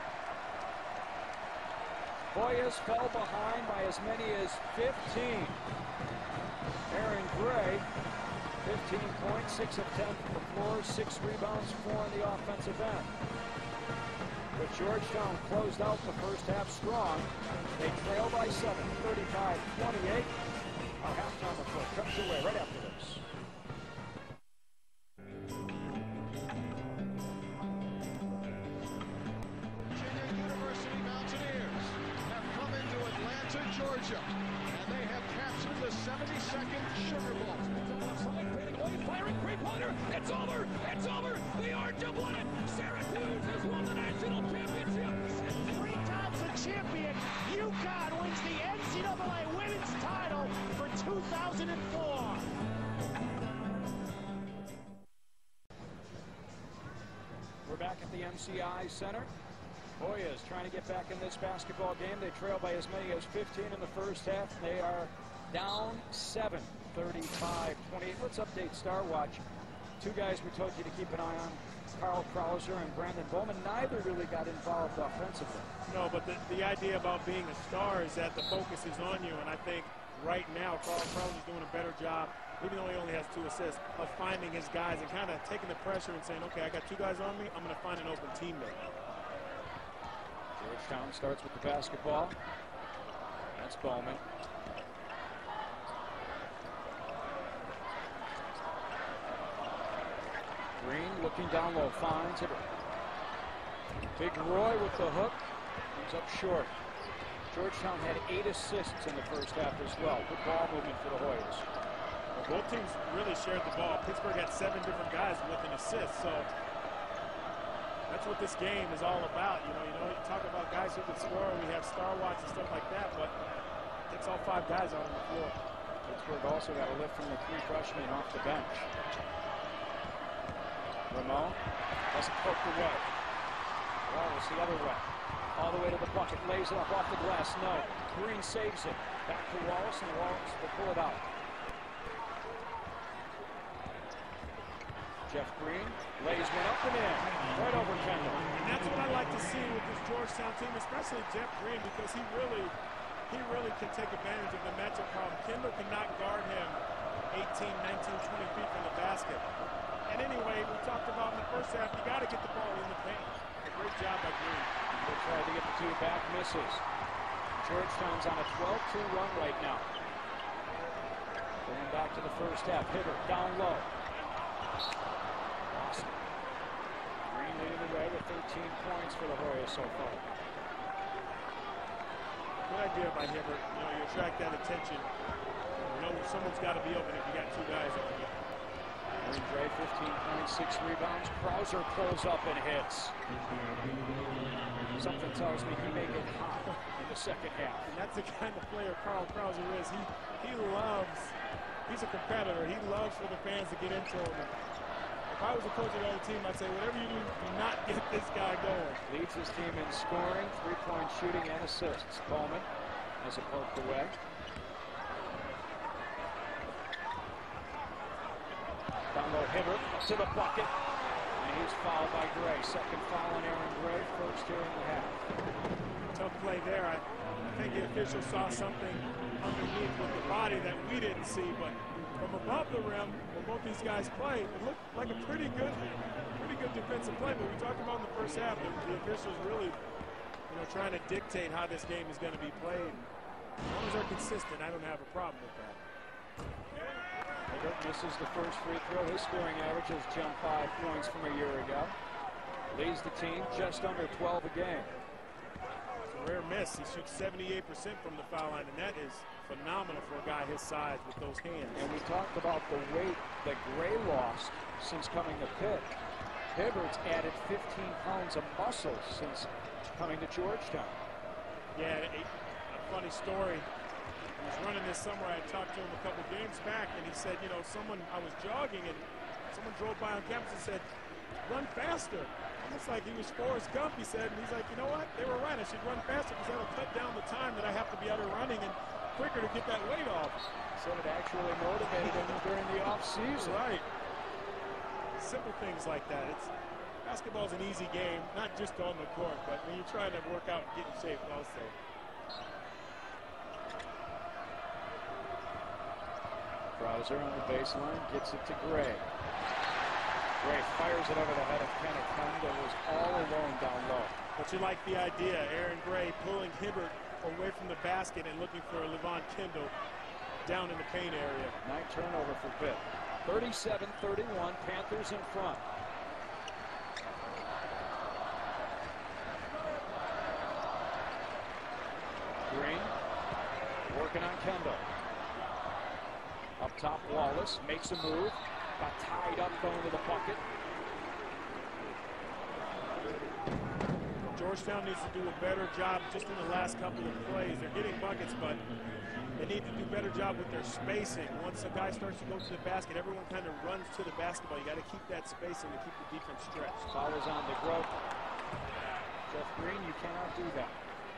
Hoyas fell behind by as many as fifteen. Aaron Gray, fifteen points, six of ten from the floor, six rebounds, four on the offensive end. But Georgetown closed out the first half strong. They trail by seven, thirty-five twenty-eight. Our halftime report comes away right after this. University Mountaineers have come into Atlanta, Georgia, and they have captured the seventy-second Sugar Bowl. Firing three-pointer. It's over. It's over. The Orange have won it. Syracuse has won the national championship. Three times a champion, UConn wins the N C double A women's title for two thousand four. We're back at the M C I Center. Hoyas trying to get back in this basketball game. They trail by as many as fifteen in the first half. They are down seven, thirty-five twenty-eight. Let's update Star Watch. Two guys we told you to keep an eye on, Carl Krauser and Brandon Bowman. Neither really got involved offensively. No, but the, the idea about being a star is that the focus is on you, and I think right now Carl Krauser is doing a better job even though he only has two assists, of finding his guys and kind of taking the pressure and saying, okay, I got two guys on me, I'm going to find an open teammate. Georgetown starts with the basketball. That's Bowman. Green looking down low, finds it. Big Roy with the hook. Comes up short. Georgetown had eight assists in the first half as well. Good ball movement for the Hoyas. Well, both teams really shared the ball. Pittsburgh had seven different guys with an assist, so that's what this game is all about. You know, you know, you talk about guys who can score, we have Star Watch and stuff like that, but it takes all five guys out on the floor. Pittsburgh also got a lift from the three freshmen off the bench. Ramon has it poked away. Wallace the other way. All the way to the bucket. Lays it up off the glass. No. Green saves it. Back to Wallace, and Wallace will pull it out. Jeff Green lays one up and in. Right over Kendall. And that's what I like to see with this Georgetown team, especially Jeff Green, because he really, he really can take advantage of the matchup problem. Kendall cannot guard him eighteen, nineteen, twenty feet from the basket. And anyway, we talked about in the first half, you got to get the ball in the paint. A great job by Green. They tried to get the two back, misses. Georgetown's on a twelve two run right now. Going back to the first half. Hibbert down low. Awesome. Green leading the way with thirteen points for the Hoyas so far. Good idea by Hibbert. You know, you attract that attention. You know, someone's got to be open if you got two guys on you. Dre, fifteen points, six rebounds. Krauser pulls up and hits. Something tells me he may get hot in the second half. And that's the kind of player Carl Krauser is. He he loves, he's a competitor. He loves for the fans to get into him. And if I was a coach of the other team, I'd say, whatever you do, do not get this guy going. Leads his team in scoring, three-point shooting, and assists. Bowman has it poked away. Down low, Hibbert up to the bucket, and he's fouled by Gray. Second foul on Aaron Gray, first here in the half. Tough play there. I, I think the official saw something underneath with the body that we didn't see, but from above the rim, where both these guys played, it looked like a pretty good, pretty good defensive play. But we talked about in the first half, the, the officials really, you know, trying to dictate how this game is going to be played. As long as they're consistent, I don't have a problem with that. Hibbert misses the first free throw. His scoring average has jumped five points from a year ago. Leads the team just under twelve a game. It's a rare miss. He shoots seventy-eight percent from the foul line, and that is phenomenal for a guy his size with those hands. And we talked about the weight that Gray lost since coming to Pitt. Hibbert's added fifteen pounds of muscle since coming to Georgetown. Yeah, a, a funny story. He was running this summer. I talked to him a couple games back, and he said, you know, someone, I was jogging, and someone drove by on campus and said, run faster. Almost like he was Forrest Gump, he said, and he's like, you know what? They were right. I should run faster because that'll cut down the time that I have to be out there running and quicker to get that weight off. So it actually motivated him during the offseason. Right. Simple things like that. It's basketball's an easy game, not just on the court, but when you're trying to work out and get in shape also. Krauser on the baseline, gets it to Gray. Gray fires it over the head of Kenneth Kendall, was all alone down low. But you like the idea, Aaron Gray pulling Hibbert away from the basket and looking for Levon Kendall down in the paint area. Night turnover for Pitt. thirty-seven thirty-one, Panthers in front. Green working on Kendall. Up top, Wallace makes a move. Got tied up going to the bucket. Georgetown needs to do a better job just in the last couple of plays. They're getting buckets, but they need to do a better job with their spacing. Once a guy starts to go to the basket, everyone kind of runs to the basketball. You got to keep that spacing to keep the defense stretched. Foul is on the growth. Jeff Green, you cannot do that.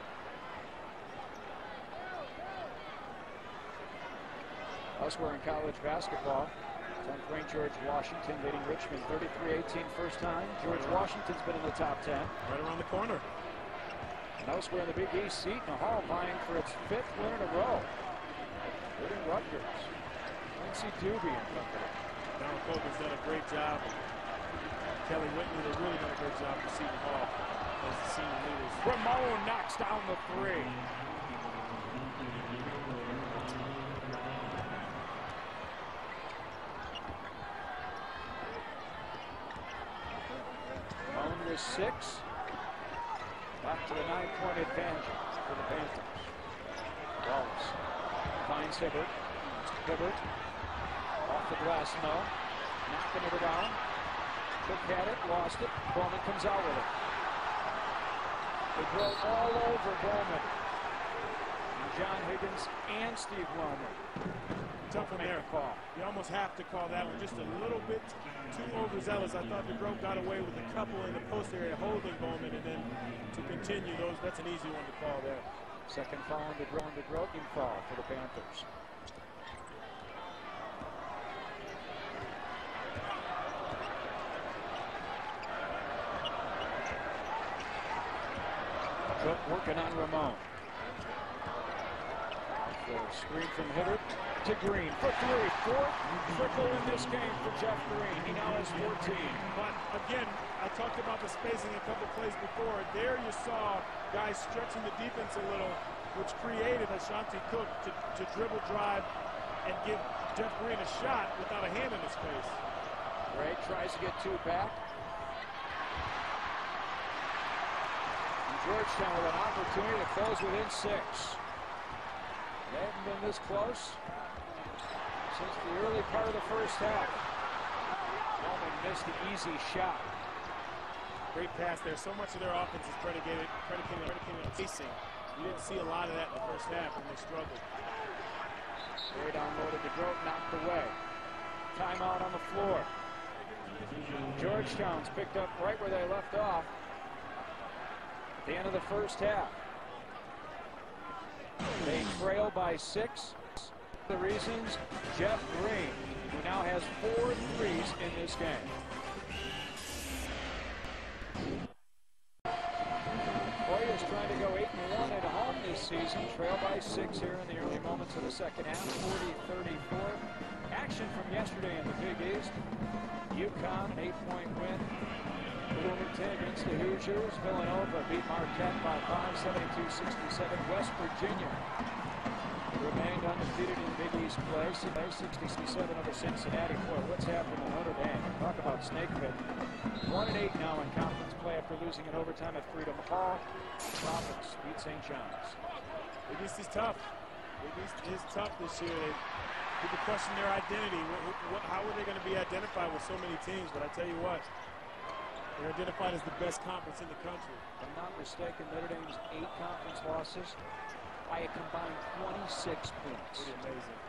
Elsewhere in college basketball, tenth ranked George Washington leading Richmond thirty-three eighteen first time. George Washington's been in the top ten. Right around the corner. And elsewhere in the Big East, Seton Hall vying for its fifth win in a row. Leading Rutgers. Quincy Doobie in company. Don Colby's done a great job. Kelly Whitney, they've really done a great job for Seton Hall as the senior leaders. Ramon knocks down the three. Ramon with six. Back to the nine-point advantage for the Panthers. Wallace finds Hibbert. Hibbert off the glass, no. Knocking it around. Took at it, lost it. Bowman comes out with it. They broke all over Bowman. And John Higgins and Steve Wellman. Tough one there. Call. You almost have to call that one just a little bit too overzealous. I thought DeGroat got away with a couple in the post area holding Bowman, and then to continue those, that's an easy one to call there. Second foul on DeGroat, and DeGroat in foul for the Panthers. Cook working on Ramon. The screen from Hibbert to Green for three. Fourth triple in this game for Jeff Green. He now has fourteen. But again, I talked about the spacing a couple plays before. There you saw guys stretching the defense a little, which created Ashanti Cook to, to dribble drive and give Jeff Green a shot without a hand in his face. Ray tries to get two back. Georgetown with an opportunity to close within six. They haven't been this close since the early part of the first half. Bowman missed the easy shot. Great pass there. So much of their offense is predicated, predicated, predicated on pacing. You didn't see a lot of that in the first half when they struggled. Straight unloaded to DeGroat, knocked away. Timeout on the floor. Georgetown's picked up right where they left off. The end of the first half. They trail by six. The reasons, Jeff Green, who now has four threes in this game. Hoyas trying to go eight and one at home this season. Trail by six here in the early moments of the second half, forty thirty-four. Action from yesterday in the Big East. UConn, an eight-point win. Bloomington against the Hoosiers. Villanova beat Marquette by five, seventy-two sixty-seven. West Virginia remained undefeated in Big East play, sixty-seven over Cincinnati. Boy, what's happened to Notre Dame? Talk about snake pit. One and eight now in conference play after losing in overtime at Freedom Hall. Prophets beat Saint John's. Big East is tough. Big East is tough this year. They, people question their identity. What, what, how are they going to be identified with so many teams? But I tell you what, they're identified as the best conference in the country. If I'm not mistaken, Notre Dame's eight conference losses by a combined twenty-six points. Pretty amazing.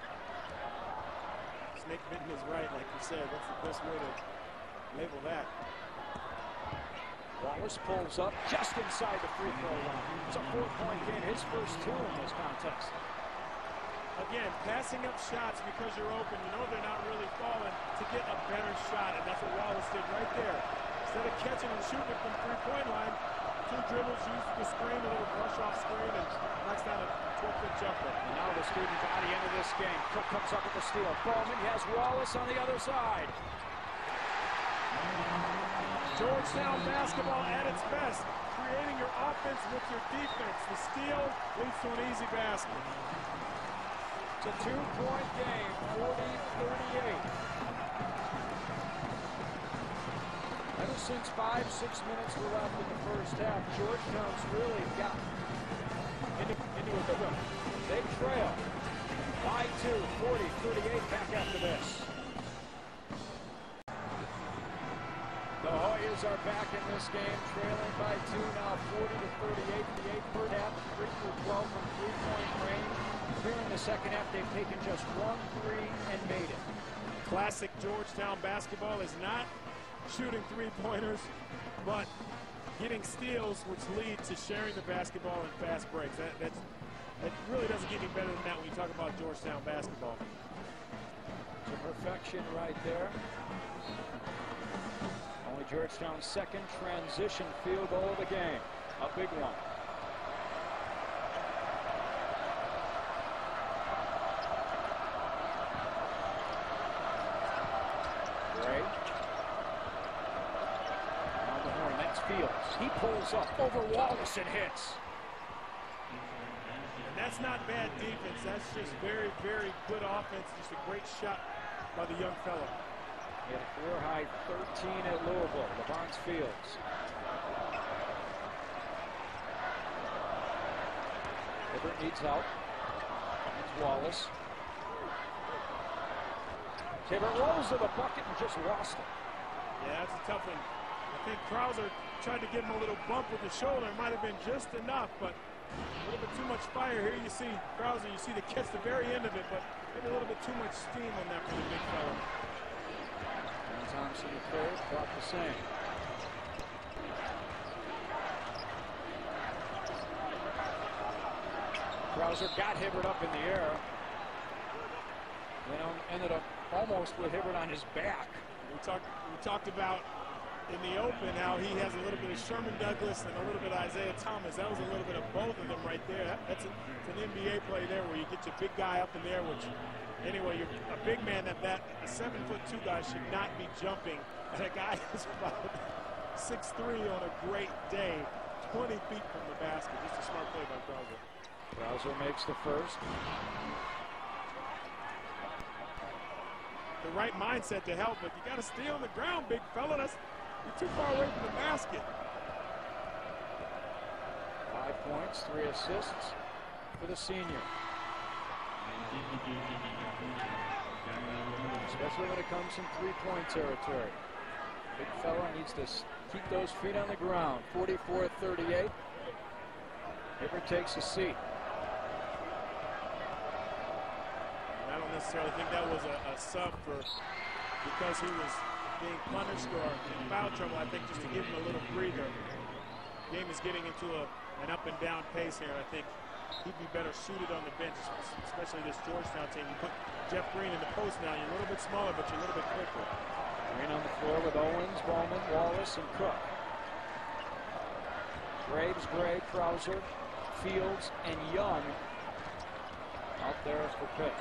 Snake bitten is right, like you said. That's the best way to label that. Wallace pulls up just inside the free throw line. It's a four-point game, his first two in this contest. Again, passing up shots because you're open. You know they're not really falling to get a better shot, and that's what Wallace did right there. Instead of catching and shooting it from three-point line, two dribbles, use the screen, a little brush-off screen, and knocks down a twelve-foot jumper. And now the student body into this game. Cook comes up with the steal. Bowman, he has Wallace on the other side. Georgetown basketball at its best, creating your offense with your defense. The steal leads to an easy basket. It's a two-point game, forty thirty-eight. Ever since five, six minutes were left in the first half, Georgetown's really got into, into a rhythm. They trail by two, forty thirty-eight, back after this. The Hoyas are back in this game, trailing by two now, forty to thirty-eight. The eighth third half, three for twelve from three-point range. Here in the second half, they've taken just one three and made it. Classic Georgetown basketball is not shooting three-pointers, but getting steals, which lead to sharing the basketball in fast breaks. That, that's, that really doesn't get any better than that when you talk about Georgetown basketball. To perfection right there. Only Georgetown's second transition field goal of the game. A big one. Goes up over Wallace and hits. And that's not bad defense. That's just very, very good offense. Just a great shot by the young fellow. He had a career high thirteen at Louisville, LeBron's Fields. Hibbert needs help. It's Wallace. Hibbert rolls to the bucket and just lost it. Yeah, that's a tough one. I think Krauser tried to give him a little bump with the shoulder. It might have been just enough, but a little bit too much fire. Here you see Krauser, you see the catch the very end of it, but maybe a little bit too much steam on that for the big fella. John Thompson the third, thought the same. Krauser got Hibbert up in the air. Then ended up almost with Hibbert on his back. We talked, we talked about in the open how he has a little bit of Sherman Douglas and a little bit of Isaiah Thomas. That was a little bit of both of them right there. That, that's a, it's an N B A play there where you get your big guy up in there, which anyway, you're a big man at that. A seven foot two guy should not be jumping at a guy who's about six three on a great day, twenty feet from the basket. Just a smart play by Krauser. Krauser makes the first. The right mindset to help, but you got to stay on the ground, big fella. That's, you're too far away from the basket. Five points, three assists for the senior. Especially when it comes in three-point territory. Big fella needs to keep those feet on the ground. forty-four thirty-eight. Hibbert takes a seat. I don't necessarily think that was a, a sub for because he was being punished or in foul trouble. I think just to give him a little breather. The game is getting into a, an up and down pace here. I think he'd be better suited on the bench, especially this Georgetown team. You put Jeff Green in the post now. You're a little bit smaller, but you're a little bit quicker. Green on the floor with Owens, Bowman, Wallace, and Cook. Graves, Gray, Krauser, Fields, and Young out there for Pitt.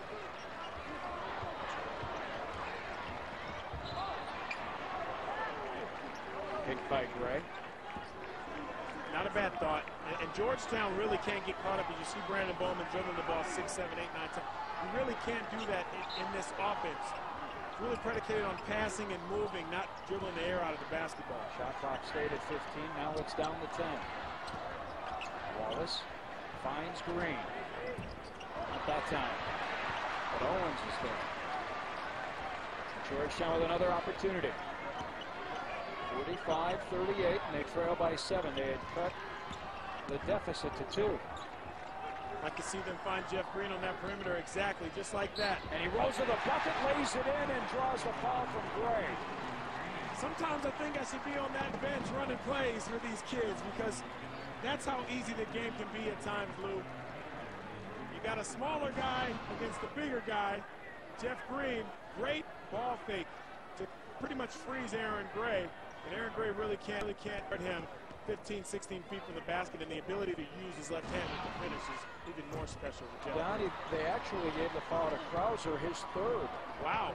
Picked by Gray. Not a bad thought. And, and Georgetown really can't get caught up. As you see Brandon Bowman dribbling the ball six, seven, eight, nine, ten. You really can't do that in, in this offense. It's really predicated on passing and moving, not dribbling the air out of the basketball. Shot clock stayed at fifteen. Now it's down to ten. Wallace finds Green. Not that time. But Owens is there. Georgetown with another opportunity. forty-five thirty-eight, and they trail by seven. They had cut the deficit to two. I can see them find Jeff Green on that perimeter exactly, just like that. And he rolls to the bucket, lays it in, and draws the foul from Gray. Sometimes I think I should be on that bench running plays for these kids because that's how easy the game can be at times, Lou. You got a smaller guy against a bigger guy. Jeff Green, great ball fake to pretty much freeze Aaron Gray. And Aaron Gray really can't, really can't hurt him fifteen, sixteen feet from the basket, and the ability to use his left hand with the finish is even more special for Jeff. Donnie, they actually gave the foul to Krauser, his third. Wow.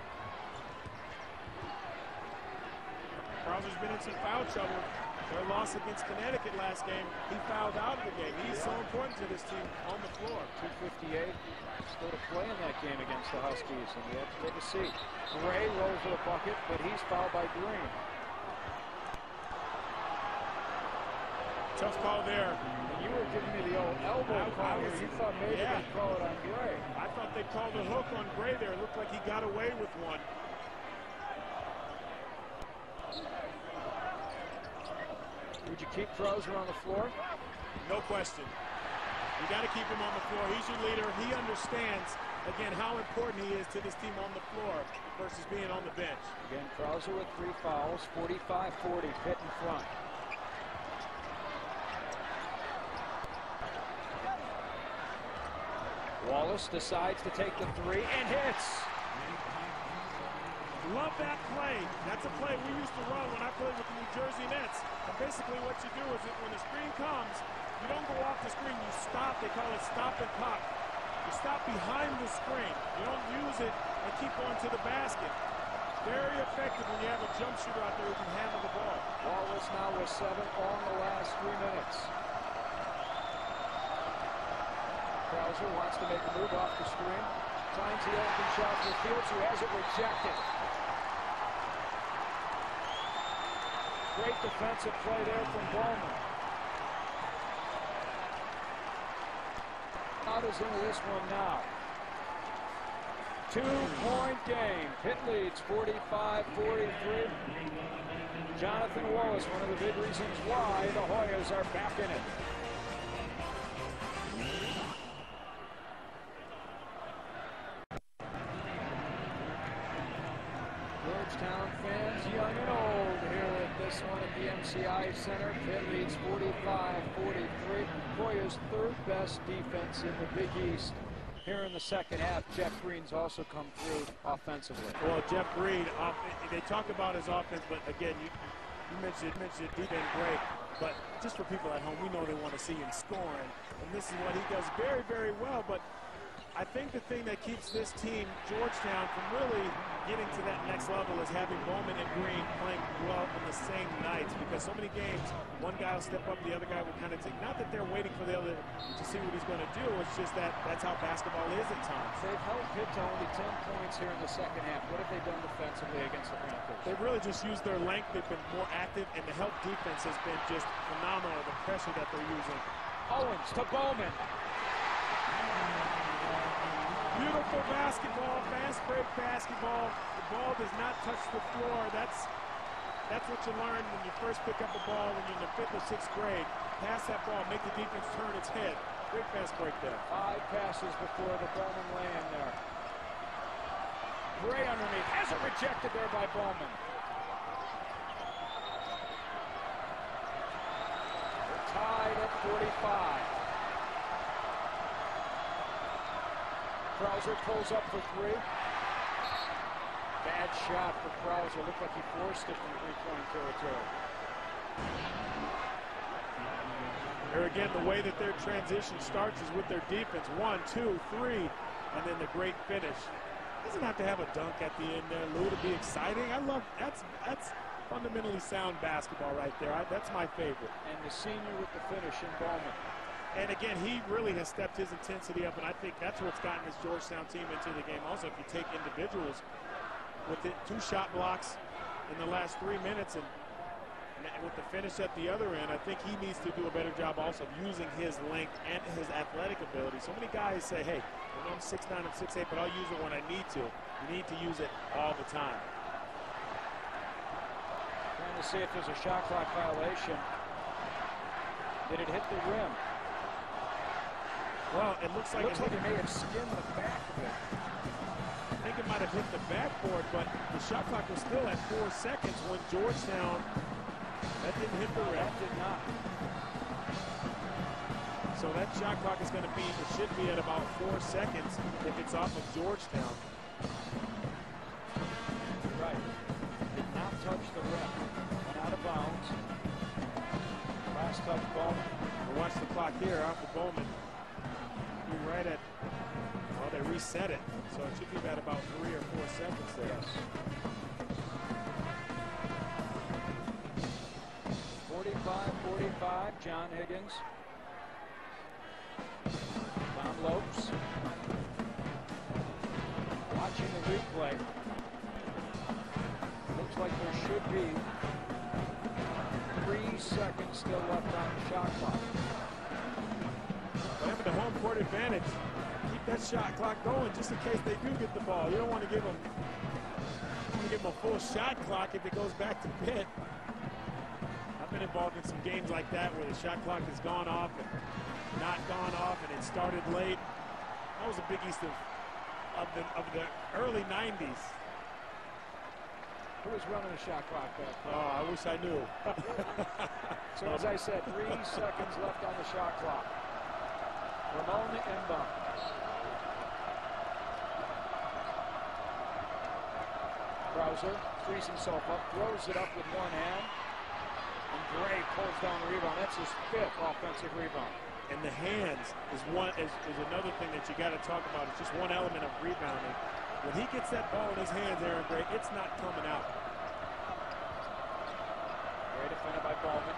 Krauser's been in some foul trouble. Their loss against Connecticut last game, he fouled out of the game. He's so important to this team on the floor. two fifty-eight still to play in that game against the Huskies, and we have to take a seat. Gray rolls to the bucket, but he's fouled by Green. Tough call there. And you were giving me the old elbow I, call I here. was, You thought maybe yeah. they'd call it on Gray. I thought they called a hook on Gray there. It looked like he got away with one. Would you keep Krauser on the floor? No question. You got to keep him on the floor. He's your leader. He understands, again, how important he is to this team on the floor versus being on the bench. Again, Krauser with three fouls, forty-five forty, Pitt in front. Wallace decides to take the three and hits. Love that play. That's a play we used to run when I played with the New Jersey Nets. And basically what you do is that when the screen comes, you don't go off the screen, you stop. They call it stop and pop. You stop behind the screen. You don't use it and keep going to the basket. Very effective when you have a jump shooter out there who can handle the ball. Wallace now with seven on the last three minutes. Krauser wants to make a move off the screen. Finds the open shot for Fields, who has it rejected. Great defensive play there from Bowman. Out is into this one now. Two-point game. Pitt leads forty-five forty-three. Jonathan Wallace, one of the big reasons why the Hoyas are back in it. Georgetown fans, young and old, here at this one at the M C I Center. Pitt leads forty-five forty-three. Hoyas' third best defense in the Big East. Here in the second half, Jeff Green's also come through offensively. Well, Jeff Green, off, they talk about his offense, but again, you, you mentioned, mentioned he's been great. But just for people at home, we know they want to see him scoring. And this is what he does very, very well. But I think the thing that keeps this team, Georgetown, from really getting to that next level is having Bowman and Green playing well on the same nights, because so many games, one guy will step up, the other guy will kind of take. Not that they're waiting for the other to see what he's going to do. It's just that that's how basketball is at times. They've held Pitt to only ten points here in the second half. What have they done defensively against the Panthers? They've really just used their length. They've been more active, and the help defense has been just phenomenal, the pressure that they're using. Owens to Bowman. Beautiful basketball, fast break basketball. The ball does not touch the floor. That's that's what you learn when you first pick up a ball when you're in the fifth or sixth grade. Pass that ball, make the defense turn its head. Great fast break there. Five passes before the Bowman lay-in there. Gray underneath, has it rejected there by Bowman. They're tied at forty-five. Krauser pulls up for three. Bad shot for Krauser. Looked like he forced it from three-point territory. Here again, the way that their transition starts is with their defense. One, two, three, and then the great finish. Doesn't have to have a dunk at the end there, Lou, to be exciting. I love that's that's fundamentally sound basketball right there. I, that's my favorite. And the senior with the finish in Bowman. And again, he really has stepped his intensity up, and I think that's what's gotten this Georgetown team into the game. Also, if you take individuals with the two shot blocks in the last three minutes and with the finish at the other end, I think he needs to do a better job also of using his length and his athletic ability. So many guys say, hey, I'm six nine, I'm six eight, but I'll use it when I need to. You need to use it all the time. Trying to see if there's a shot clock violation. Did it hit the rim? Well, it looks like, looks it, like it may have skinned the back of it. I think it might have hit the backboard, but the shot clock was still at four seconds when Georgetown, that didn't hit the rim. That did not. So that shot clock is going to be, it should be at about four seconds if it's off of Georgetown. Right. Did not touch the rim. Went out of bounds. Last touch Bowman. We'll watch the clock here off of Bowman. Right at, well, they reset it, so it should be at about three or four seconds there. Yes. forty-five forty-five, John Higgins. Tom Lopes. Watching the replay. Looks like there should be three seconds still left on the shot clock. Having the home court advantage, keep that shot clock going just in case they do get the ball. You don't want to give them, you want to give them a full shot clock if it goes back to Pitt. I've been involved in some games like that where the shot clock has gone off and not gone off, and it started late. That was a Big East of, of the of the early nineties. Who was running the shot clock back then? Oh, I wish I knew. So as I said, three seconds left on the shot clock. Ramon inbounds. Krauser frees himself up, throws it up with one hand, and Gray pulls down the rebound. That's his fifth offensive rebound. And the hands is one is, is another thing that you got to talk about. It's just one element of rebounding. When he gets that ball in his hands, Aaron Gray, it's not coming out. Great defended by Bowman.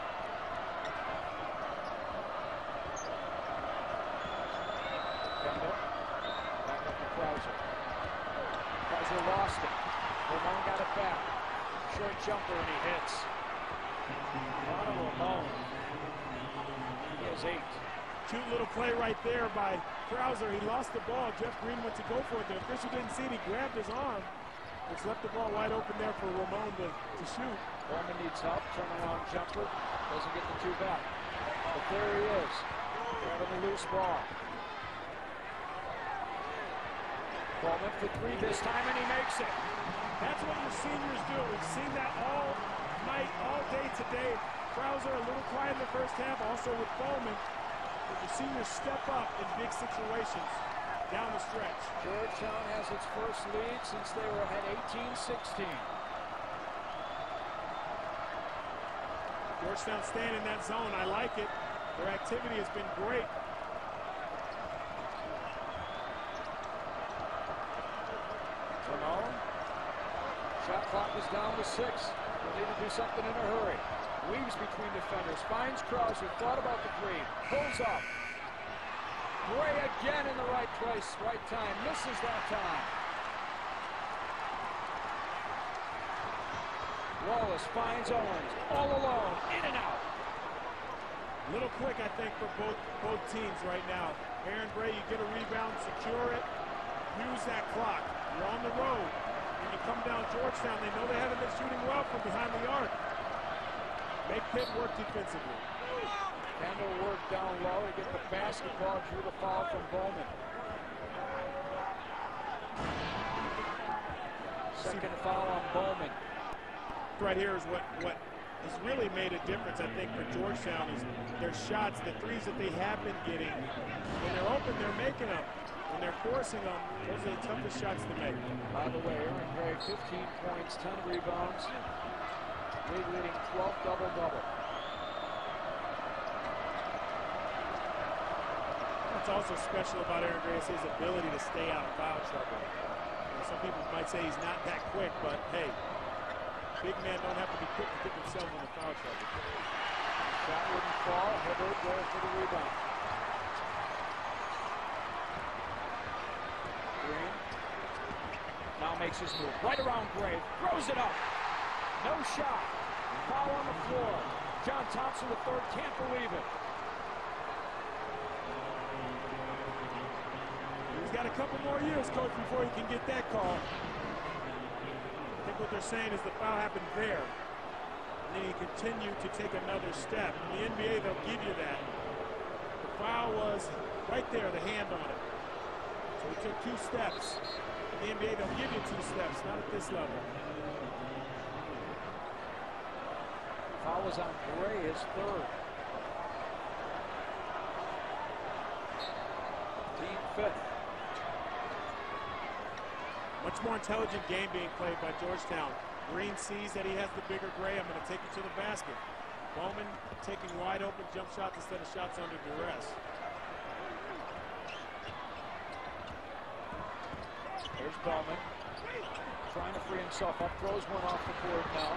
Kendall. Back up to Krauser. Krauser lost it. Ramon got it back. Short jumper and he hits. Ronald Ramon. He has eight. Cute little play right there by Krauser. He lost the ball. Jeff Green went to go for it. The official didn't see it. He grabbed his arm, which left the ball wide open there for Ramon to, to shoot. Bowman needs help. Turnaround jumper. Doesn't get the two back. But there he is. Grabbing the loose ball. Bowman for three this time, and he makes it. That's what your seniors do. We've seen that all night, all day today. Krauser a little quiet in the first half, also with Bowman. But the seniors step up in big situations down the stretch. Georgetown has its first lead since they were ahead eighteen sixteen. Georgetown staying in that zone. I like it. Their activity has been great. Ramon. Shot clock is down to six. They need to do something in a hurry. Weaves between defenders. Finds Krauser. Thought about the three. Pulls up. Gray again in the right place, right time. Misses that time. Wallace finds Owens. All alone. In and out. Little quick, I think, for both both teams right now. Aaron Gray, you get a rebound, secure it, use that clock. You're on the road. When you come down Georgetown, they know they haven't been shooting well from behind the arc. Make Pitt work defensively. Kendall worked down low to get the basketball, drew the foul from Bowman. Second foul on Bowman. Right here is what, what has really made a difference, I think, for Georgetown is their shots, the threes that they have been getting. When they're open, they're making them. When they're forcing them, those are the toughest shots to make. By the way, Aaron Gray, fifteen points, ten rebounds. League leading twelve double-double. What's also special about Aaron Gray is his ability to stay out of foul trouble. You know, some people might say he's not that quick, but hey, big men don't have to be quick to get themselves into foul trouble. Shot wouldn't fall. Hibbert there for the rebound. Green now makes his move. Right around Gray. Throws it up. No shot. Foul on the floor. John Thompson the third. Can't believe it. He's got a couple more years, Coach, before he can get that call. I think what they're saying is the foul happened there. And then he continued to take another step. In the N B A, they'll give you that. The foul was right there, the hand on it. So he took two steps. In the N B A, they'll give you two steps, not at this level. Foul was on Gray, his third. Team fifth. Much more intelligent game being played by Georgetown. Green sees that he has the bigger Gray. I'm going to take it to the basket. Bowman taking wide open jump shots instead of shots under duress. There's Bowman. Trying to free himself up. Throws one off the board now.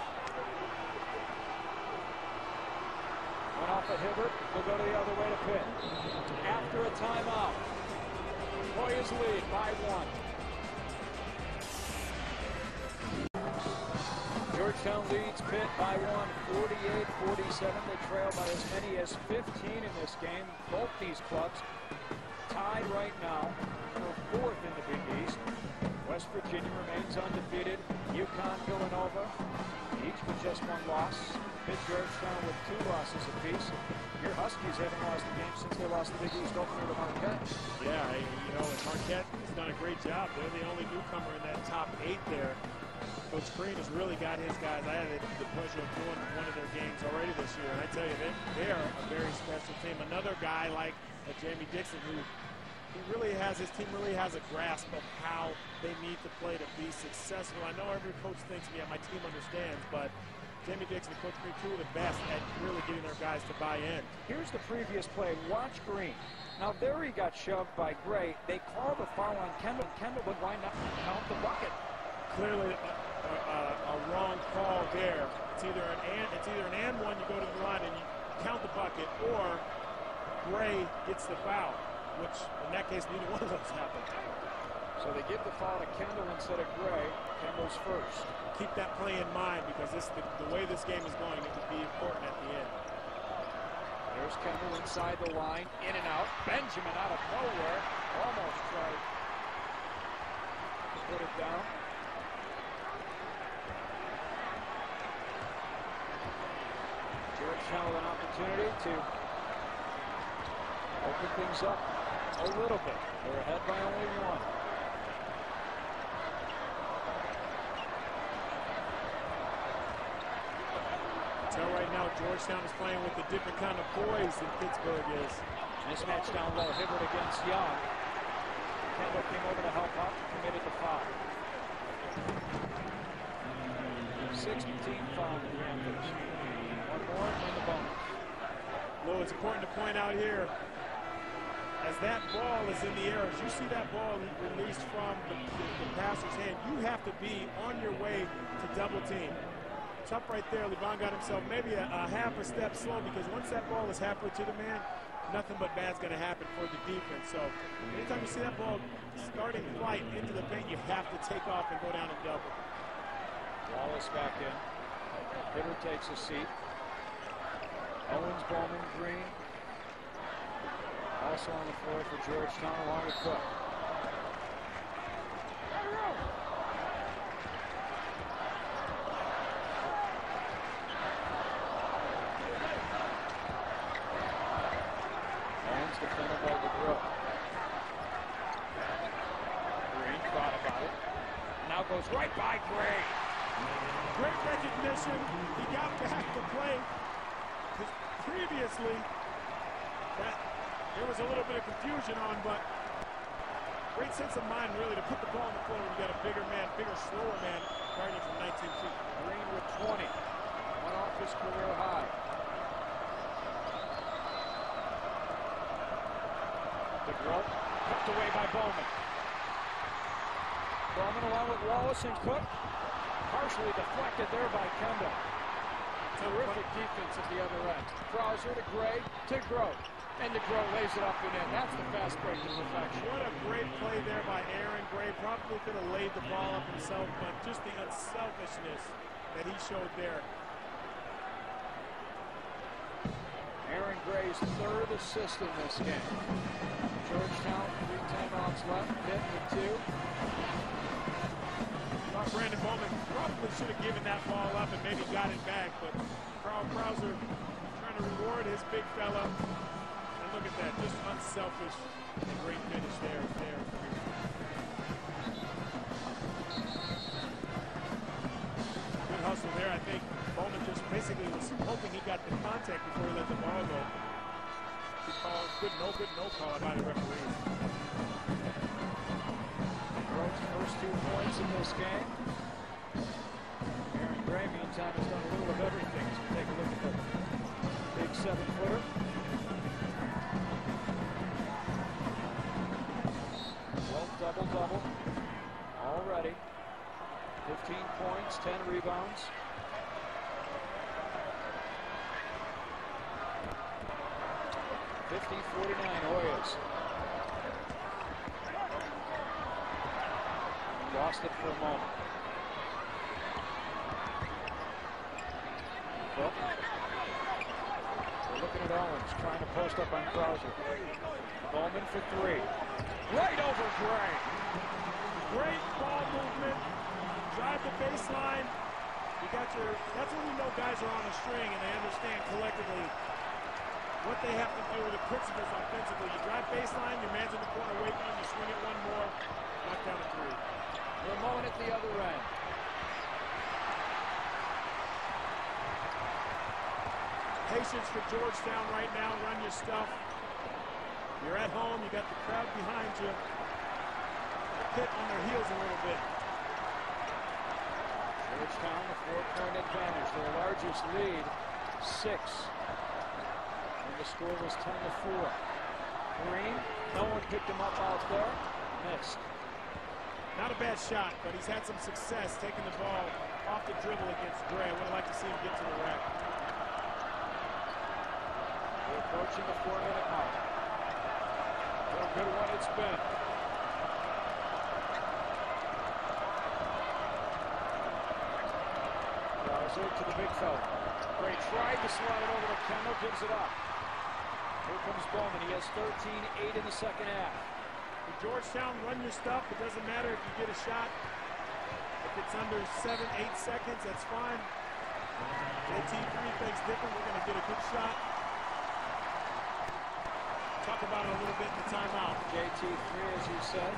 Went off of Hibbert. Will go the other way to Pitt. After a timeout. Hoyas lead by one. Georgetown leads Pitt by one, forty-eight forty-seven. They trail by as many as fifteen in this game. Both these clubs tied right now for fourth in the Big East. West Virginia remains undefeated. UConn, Villanova, each with just one loss. Pitt, Georgetown with two losses apiece. Your Huskies haven't lost a game since they lost the Big East opener to Marquette. Yeah, you know, and Marquette has done a great job. They're the only newcomer in that top eight there. Coach Green has really got his guys. I had the pleasure of doing one of their games already this year, and I tell you, they, they're a very special team. Another guy like uh, Jamie Dixon, who he really has, his team really has a grasp of how they need to play to be successful. I know every coach thinks, yeah, my team understands, but Jamie Dixon and Coach Green, two of the best at really getting their guys to buy in. Here's the previous play. Watch Green. Now there he got shoved by Gray. They call the foul on Kendall. Kendall, but why not count the bucket? Clearly a, a, a wrong call there. It's either an and, it's either an and one, you go to the line and you count the bucket, or Gray gets the foul, which in that case neither one of those happened. So they give the foul to Kendall instead of Gray. Kendall's first. Keep that play in mind because this the, the way this game is going, it would be important at the end. There's Kendall inside the line, in and out. Benjamin out of nowhere, almost tried to put it down. Georgetown with an opportunity to open things up a little bit. They're ahead by only one. Tell right now Georgetown is playing with a different kind of poise than Pittsburgh is. Mismatch down low, Hibbert against Young. Kendall came over to help out, committed the foul. sixteen foul the Panthers. One more in the bonus. Well, it's important to point out here, as that ball is in the air, as you see that ball released from the, the, the passer's hand, you have to be on your way to double team. Up right there, Levon got himself maybe a, a half a step slow, because once that ball is halfway to the man, nothing but bad's going to happen for the defense. So anytime you see that ball starting flight into the paint, you have to take off and go down and double. Wallace back in. Hibbert takes a seat. Owens, Bowman, Green. Also on the floor for Georgetown along with Cook. Defended by the Grove. Green thought about it. Now goes right by Gray. Great recognition. He got back to play. Previously, that there was a little bit of confusion on, but great sense of mind really to put the ball on the floor when you got a bigger man, bigger, slower man guarding from nineteen feet. Green with twenty. One off his career high. DeGroat, tucked away by Bowman. Bowman along with Wallace and Cook. Partially deflected there by Kendall. Terrific defense at the other end. Krauser to Gray to Grote. And DeGroat lays it up and in. That's the fast break to perfection. What a great play there by Aaron Gray. Probably could have laid the ball up himself, but just the unselfishness that he showed there. Aaron Gray's third assist in this game. Georgetown, three timeouts left, Pitt with two. Thought Brandon Bowman probably should have given that ball up and maybe got it back, but Carl Krauser trying to reward his big fella. And look at that, just unselfish and great finish there. there. Good hustle there. I think Bowman just basically was hoping he got the contact before he let the ball go. Good call, good no, good no call by the referees. Grote's first two points in this game. Aaron Gray, meantime, has done a little of everything. So take a look at the big seven-footer. twelve double-double already. fifteen points, ten rebounds. fifty forty-nine Hoyas. Lost it for a moment. Well, we're looking at Owens trying to post up on Krauser. Bowman for three. Right over Gray. Great ball movement. Drive the baseline. You got your. That's when you know guys are on a string and they understand collectively what they have to do, the principles offensively. You drive baseline, your man's in the corner waiting on you, swing it one more, knock down a three. Ramon at the other end. Patience for Georgetown right now, run your stuff. You're at home, you got the crowd behind you. The Pitt on their heels a little bit. Georgetown, the four-point advantage. Their largest lead, six. And the score was ten to four. Green, no one picked him up out there. Missed. Not a bad shot, but he's had some success taking the ball off the dribble against Gray. I would like to see him get to the rack. We're approaching the four-minute mark. What a good one it's been. Krauser to the big fella. Gray tried to slide it over to Kendall, gives it up. Here comes Bowman. He has thirteen eight in the second half. With Georgetown, run your stuff. It doesn't matter if you get a shot. If it's under seven, eight seconds, that's fine. J T three thinks different. We're going to get a good shot. Talk about it a little bit in the timeout. J T three, as you said.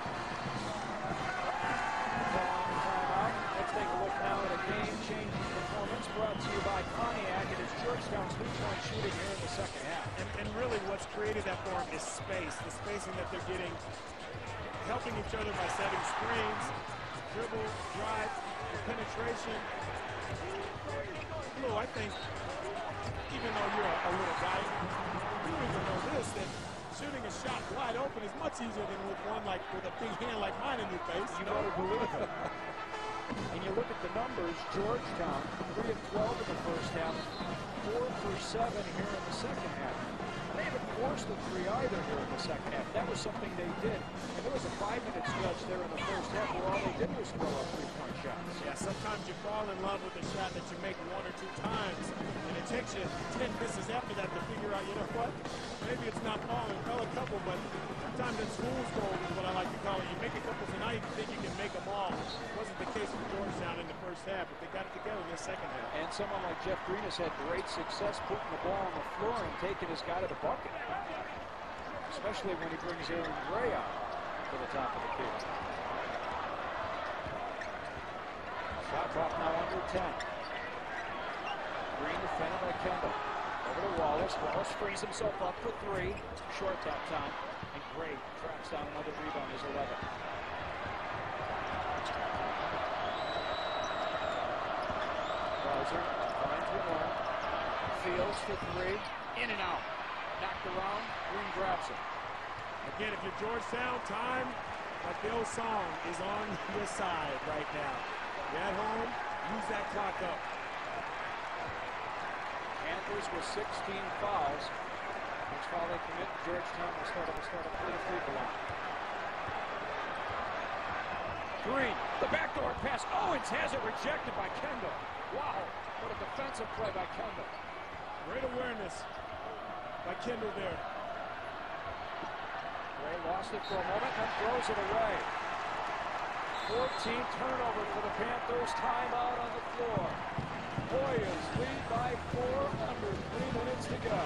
Timeout. Let's take a look now at a game-changing performance brought to you by Pontiac. It is Georgetown's three-point shooting here in the second half. And, and really what's created that for them is space. The spacing that they're getting, helping each other by setting screens, dribble, drive, penetration. Lou, I think, even though you're a, a little guy, you even know this, that shooting a shot wide open is much easier than with one like with a big hand like mine in your face. You better believe it. And you look at the numbers, Georgetown, three of twelve in the first half, four for seven here in the second half. They haven't forced the three either here in the second half. That was something they did. And there was a five-minute stretch there in the first half where all they did was throw up three-point shots. Yeah, sometimes you fall in love with a shot that you make one or two times, and it takes you ten misses after that to figure out, you know what? Maybe it's not falling, fell a couple, but sometimes it's fool's gold is what I like to call it. You make a couple tonight, you think you can make them all. It wasn't the case with Georgetown in the first half, but they got it together in the second half. And someone like Jeff Green has had great success putting the ball on the floor and taking his guy to the bucket. Especially when he brings Aaron Gray out to the top of the key. Shot clock now under ten. Green defended by Kendall. Over to Wallace. Wallace frees himself up for three. Short that time. And Gray tracks down another rebound, his eleven. Krauser finds Ramon. Fields for three. In and out. Knocked around. Green grabs it. Again, if you're Georgetown, time, like the old song, is on your side right now. You're at home, use that clock up. Panthers with sixteen fouls. Each foul they commit, Georgetown will start up a start up three to three line. Green, the backdoor pass. Owens has it rejected by Kendall. Wow, what a defensive play by Kendall. Great awareness by Kendall there. Gray lost it for a moment and throws it away. fourteen turnover for the Panthers. Timeout on the floor. Hoyas lead by four under three minutes to go.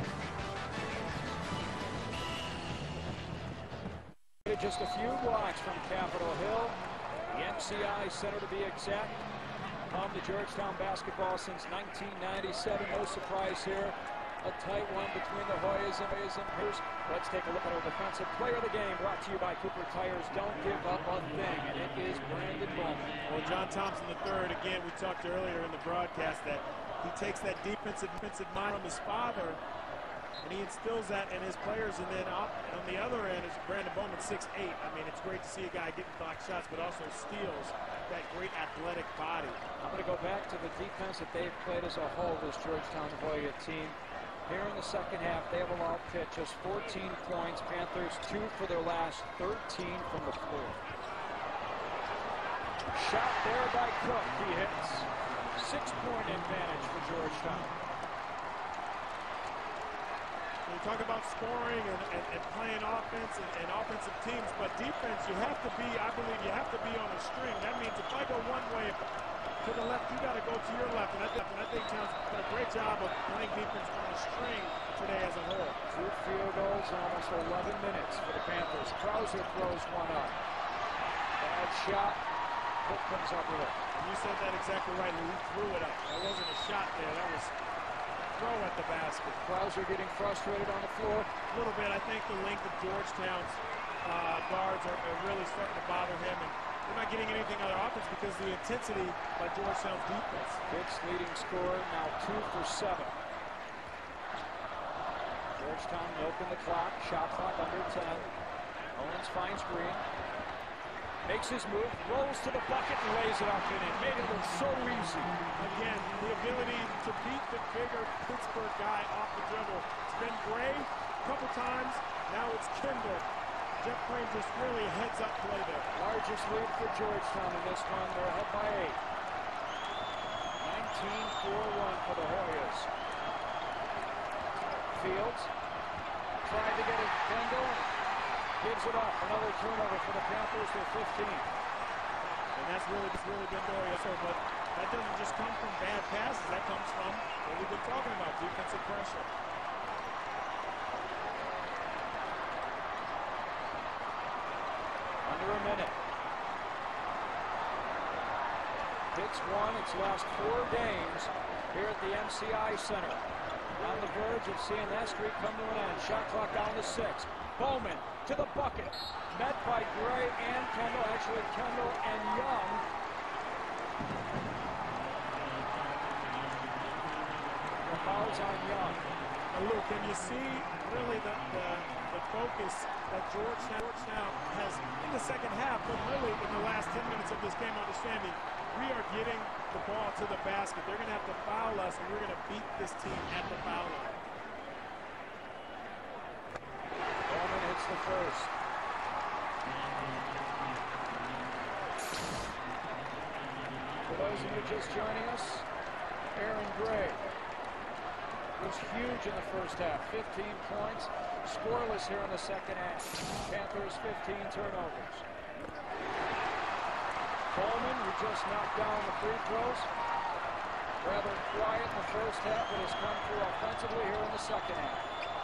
Just a few blocks from Capitol Hill, the M C I Center to be exact. Home to Georgetown basketball since nineteen ninety-seven. No surprise here. A tight one between the Hoyas and Hoyas and Pierce. Let's take a look at our defensive player of the game, brought to you by Cooper Tires. Don't give up a thing, and it is Brandon Bowman. Well, John Thompson the third, again, we talked earlier in the broadcast that he takes that defensive, defensive mind from his father, and he instills that in his players. And then on the other end is Brandon Bowman, six eight. I mean, it's great to see a guy getting block shots, but also steals that great athletic body. I'm going to go back to the defense that they've played as a whole, this Georgetown Hoya team. Here in the second half, they have allowed Pitt just fourteen points. Panthers two for their last thirteen from the floor. Shot there by Cook. He hits. Six-point advantage for Georgetown. We talk about scoring and, and, and playing offense and, and offensive teams, but defense, you have to be, I believe you have to be on a string. That means if I go one way to the left, you got to go to your left. And I, th and I think John's done a great job of playing defense on a string today as a whole. Two field goals in almost eleven minutes for the Panthers. Krauser throws one up. Bad shot. Cook comes up with it. And you said that exactly right. He threw it up. That wasn't a shot there. That was throw at the basket. Krauser getting frustrated on the floor. A little bit. I think the length of Georgetown's uh, guards are, are really starting to bother him. And we're not getting anything out of offense because of the intensity by Georgetown's defense. Pitt's leading scorer now two for seven. Georgetown milking the clock. Shot clock under ten. Owens finds Green. Makes his move, rolls to the bucket, and lays it up in it. Made it look so easy. Again, the ability to beat the bigger Pittsburgh guy off the dribble. It's been Gray a couple times. Now it's Kendall. Jeff Crane just really a heads-up play there. Largest lead for Georgetown in this one. They're ahead by eight. nineteen four one for the Hoyas. Fields tried to get it. Kendall gives it up. Another turnover for the Panthers. They're fifteen. And that's really, that's really been Dorius. But that doesn't just come from bad passes. That comes from what we've been talking about, defensive pressure. Under a minute. Pitt's won its last four games here at the M C I Center. On the verge of seeing that streak come to an end. Shot clock down to six. Bowman to the bucket. Met by Gray and Kendall. Actually, Kendall and Young. The foul's on Young. Now, Luke, can you see really the, the, the focus that Georgetown, Georgetown has in the second half, but really in the last ten minutes of this game, understanding we are getting the ball to the basket. They're going to have to foul us, and we're going to beat this team at the foul line. Bowman hits the first. For those of you just joining us, Aaron Gray was huge in the first half. fifteen points, scoreless here in the second half. Panthers fifteen turnovers. Coleman, who just knocked down the free throws, rather quiet in the first half, but has come through offensively here in the second half.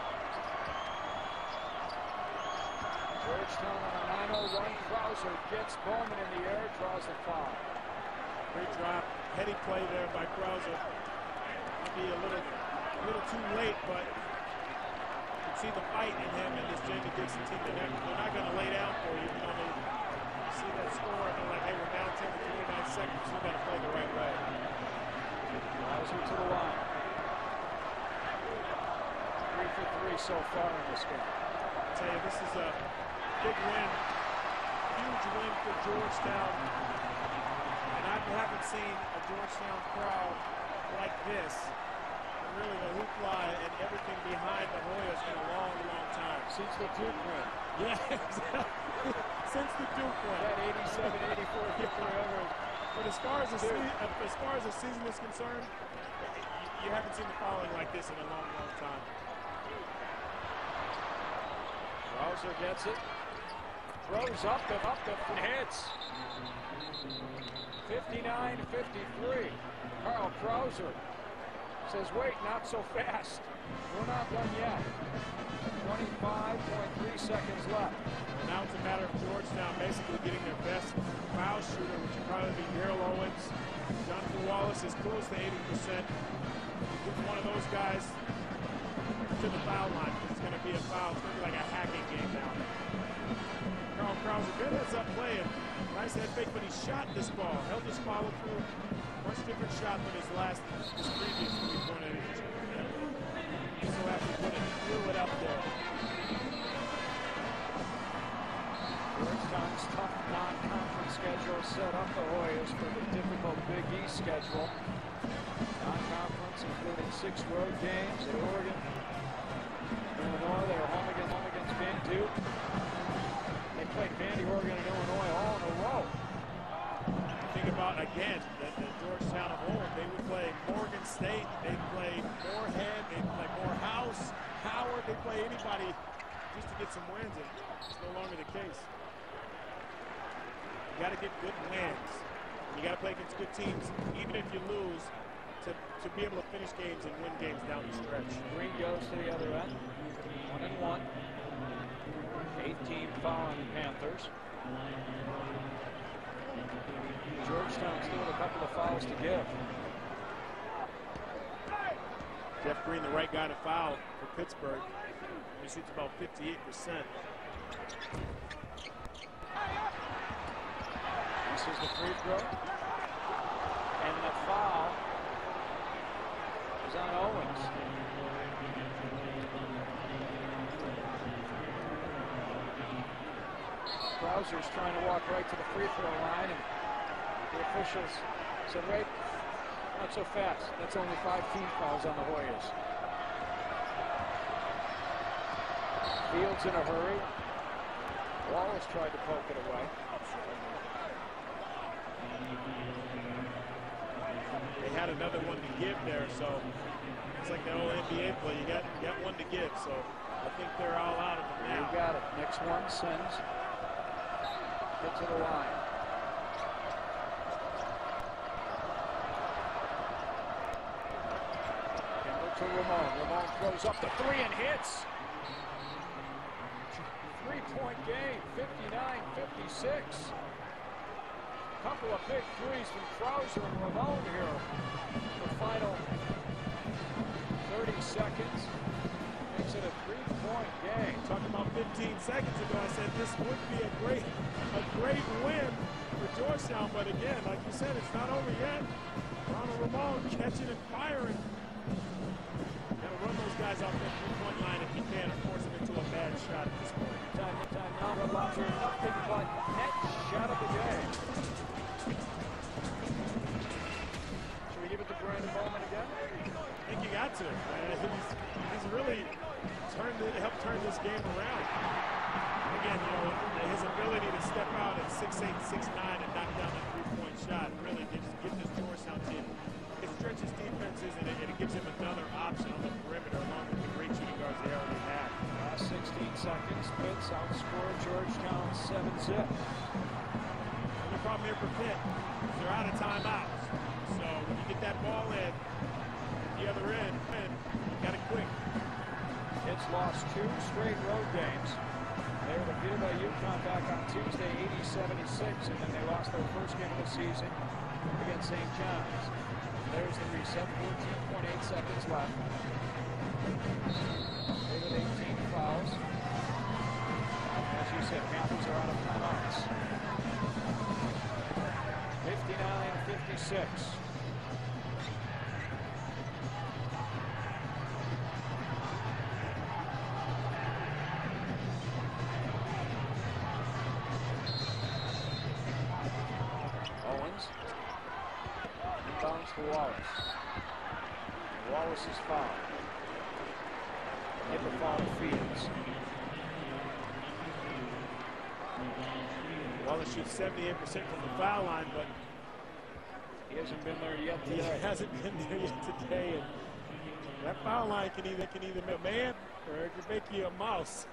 Georgetown on a nine oh run. Krauser gets Bowman in the air, draws the foul. Great drop, heady play there by Krauser. Maybe a little, a little too late, but you can see the fight in him and this Jamie Dixon team. They're not going to lay down for you. You know, they see that score and they're like, hey, we're down ten with twenty-nine seconds. We got to play the right way. Krauser to the line. Three for three so far in this game. I'll tell you, this is a big win, huge win for Georgetown. And I haven't seen a Georgetown crowd like this. And really the hoopla and everything behind the Hoyas in a long, long time. Since the Duke win. Yeah, exactly. Since the Duke win. That eighty-seven eighty-four victory over. But as far as the season, as far as the season is concerned, you haven't seen the following like this in a long, long time. Krauser gets it. Throws up and up and hits. fifty-nine fifty-three. Carl Krauser says, wait, not so fast. We're not done yet. twenty-five point three seconds left. Now it's a matter of Georgetown basically getting their best foul shooter, which would probably be Daryl Owens. Jonathan Wallace is close to eighty percent. Get one of those guys to the foul line, because it's going to be a foul. It's going to be like a hacking game now. Carl Krauser, good heads up play, and nice head fake, but he shot this ball. Held his follow through. Much different shot than his last, his previous three-point average. So after he put it, threw it up there. Georgetown's tough non-conference schedule set up the Hoyas for the difficult Big East schedule. Non-conference including six road games at Oregon, Illinois. They were home against, home against Van Duke. They played Vandy, Oregon, and Illinois all in a row. Think about, again, that the Georgetown at home, they would play Morgan State, they'd play Moorhead, they'd play Morehouse, Howard, they'd play anybody just to get some wins, and it's no longer the case. You got to get good wins. You got to play against good teams, even if you lose, to, to be able to finish games and win games down the stretch. Green goes to the other end. One and one. eighteen fouling Panthers. Georgetown still with a couple of fouls to give. Jeff Green, the right guy to foul for Pittsburgh. He shoots about fifty-eight percent. misses the free throw. And the foul is on Owens. Krauser's trying to walk right to the free throw line, and the officials said, wait, not so fast. That's only five team fouls on the Hoyas. Fields in a hurry. Wallace tried to poke it away. They had another one to give there, so it's like that old N B A play. You got, you got one to give, so I think they're all out of it now. You got it. Next one sends. Get to the line. Kendall to Ramon. Ramon throws up the three and hits. Three-point game, fifty-nine fifty-six. Couple of big threes from Krauser and Ramon here. The final thirty seconds makes it a three-point game. Talking about fifteen seconds ago, I said this would be a great, a great win for Georgetown. But again, like you said, it's not over yet. Ronald Ramon catching and firing. Got to run those guys off that three-point line if you can, or force them into a bad shot at this point. Time to time now, Robots are nothing but net shot of the game. Should we give it to Brandon Bowman again? I think you got to. Man. He's, he's really turned it, helped turn this game around. Again, you know, his ability to step out at six eight, six nine and knock down that three-point shot really gives, gives this Georgetown team. It stretches defenses and it, and it gives him another option on the perimeter along with the great shooting guards they already have. Last sixteen seconds, Pitts outscored Georgetown seven zip. The problem here for Pitt is they're out of timeouts. So when you get that ball in at the other end, man, you got it quick. Pitt's lost two straight road games. They were defeated by UConn back on Tuesday, eighty seventy-six, and then they lost their first game of the season against Saint John's. There's the reset, fourteen point eight seconds left. They with eighteen fouls. As you said, Panthers are out of timeouts. fifty-nine fifty-six. Owens. Inbounds to Wallace. Wallace is fouled. Get the foul to Fields. Wallace shoots seventy-eight percent from the foul line, but he hasn't been there yet he today. hasn't been there yet today. And that foul line can either can either make a man or it can make you a mouse.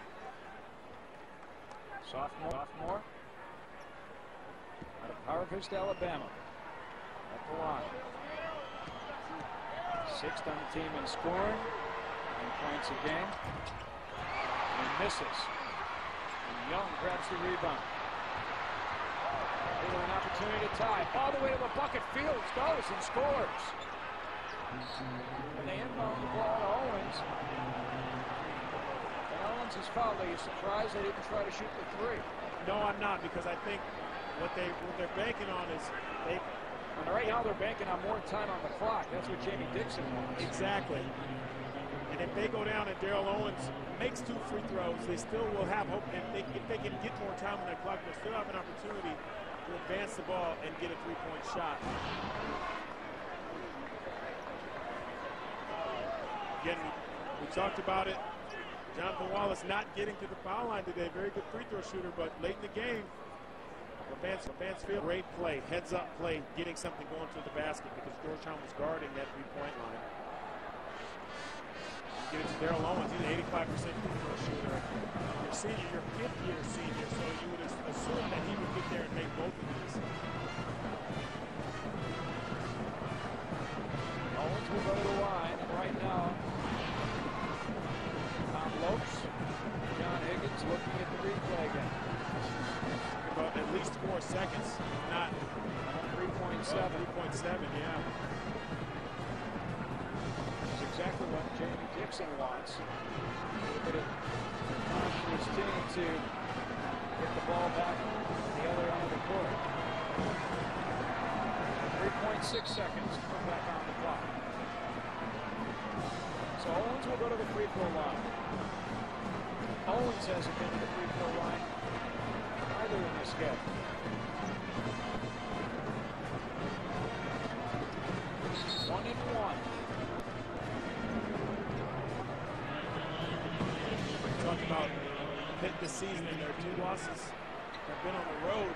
Sophomore, sophomore out of Harvest, Alabama. At the line. Sixth on the team in scoring. Nine points a game. And misses. And Young grabs the rebound. With an opportunity to tie. All the way to the bucket. Fields goes and scores. And they inbound the ball to Owens. And Owens is fouled. Are you surprised they didn't try to shoot the three? No, I'm not, because I think what they what they're banking on is they. And right now they're banking on more time on the clock. That's what Jamie Dixon wants. Exactly. And if they go down and Daryl Owens makes two free throws, they still will have hope. If they, if they can get more time on that clock, they'll still have an opportunity to advance the ball and get a three-point shot. Again, we, we talked about it. Jonathan Wallace not getting to the foul line today. Very good free throw shooter, but late in the game, LeVance Field, great play, heads up play, getting something going to the basket because Georgetown was guarding that three-point line. Get it to Daryl Owens. He's an eighty-five percent free throw shooter. Your senior, your fifth year senior, so you would assume that he would get there and make both of these. Owens will go to the line, and right now, Tom Lopes, John Higgins looking at the replay again. About at least four seconds, not three point seven. three point seven, yeah. That's exactly what Jamie Dixon wants. A bit of time for his team to get the ball back the other end of the court. three point six seconds to put back on the clock. So Owens will go to the free throw line. Owens hasn't been to the free throw line either in this game. One and one. Talk about Pitt this season and their two losses. They've been on the road.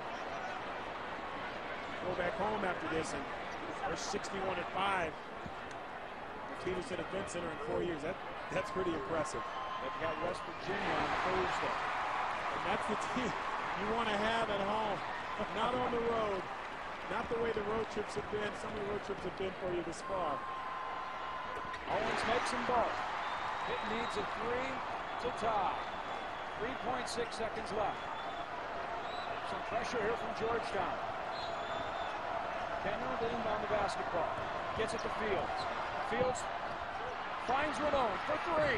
Go back home after this and they're sixty-one and five. Defeated at the Event Center in four years. That that's pretty impressive. They've got West Virginia on Thursday. And that's the team you want to have at home, not on the road. Not the way the road trips have been. Some of the road trips have been for you this far. Owens makes them both. Pitt needs a three to tie. three point six seconds left. Some pressure here from Georgetown. Kenyon to inbound the basketball. Gets it to Fields. Fields finds Ramon for three.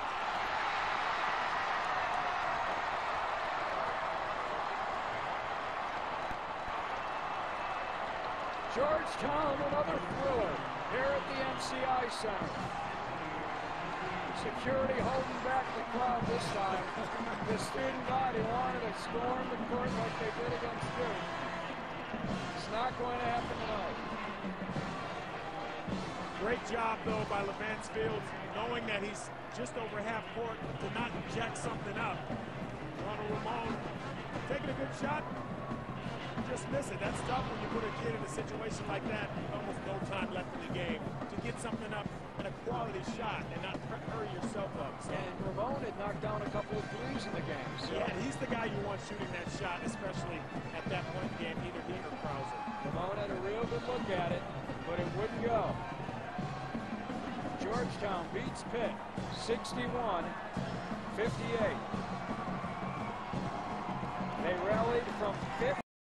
Georgetown, another thriller here at the M C I Center. Security holding back the crowd this time. The student body wanted to storm the court like they did against Duke. It's not going to happen tonight. Great job, though, by Levance Fields, knowing that he's just over half court to not jack something up. Ronald Ramon taking a good shot. Just miss it. That's tough when you put a kid in a situation like that. Almost no time left in the game to get something up and a quality shot and not hurry yourself up. So. And Ramon had knocked down a couple of threes in the game. So. Yeah, he's the guy you want shooting that shot, especially at that point in the game, either he or Krause. Ramon had a real good look at it, but it wouldn't go. Georgetown beats Pitt sixty-one fifty-eight. They rallied from fifth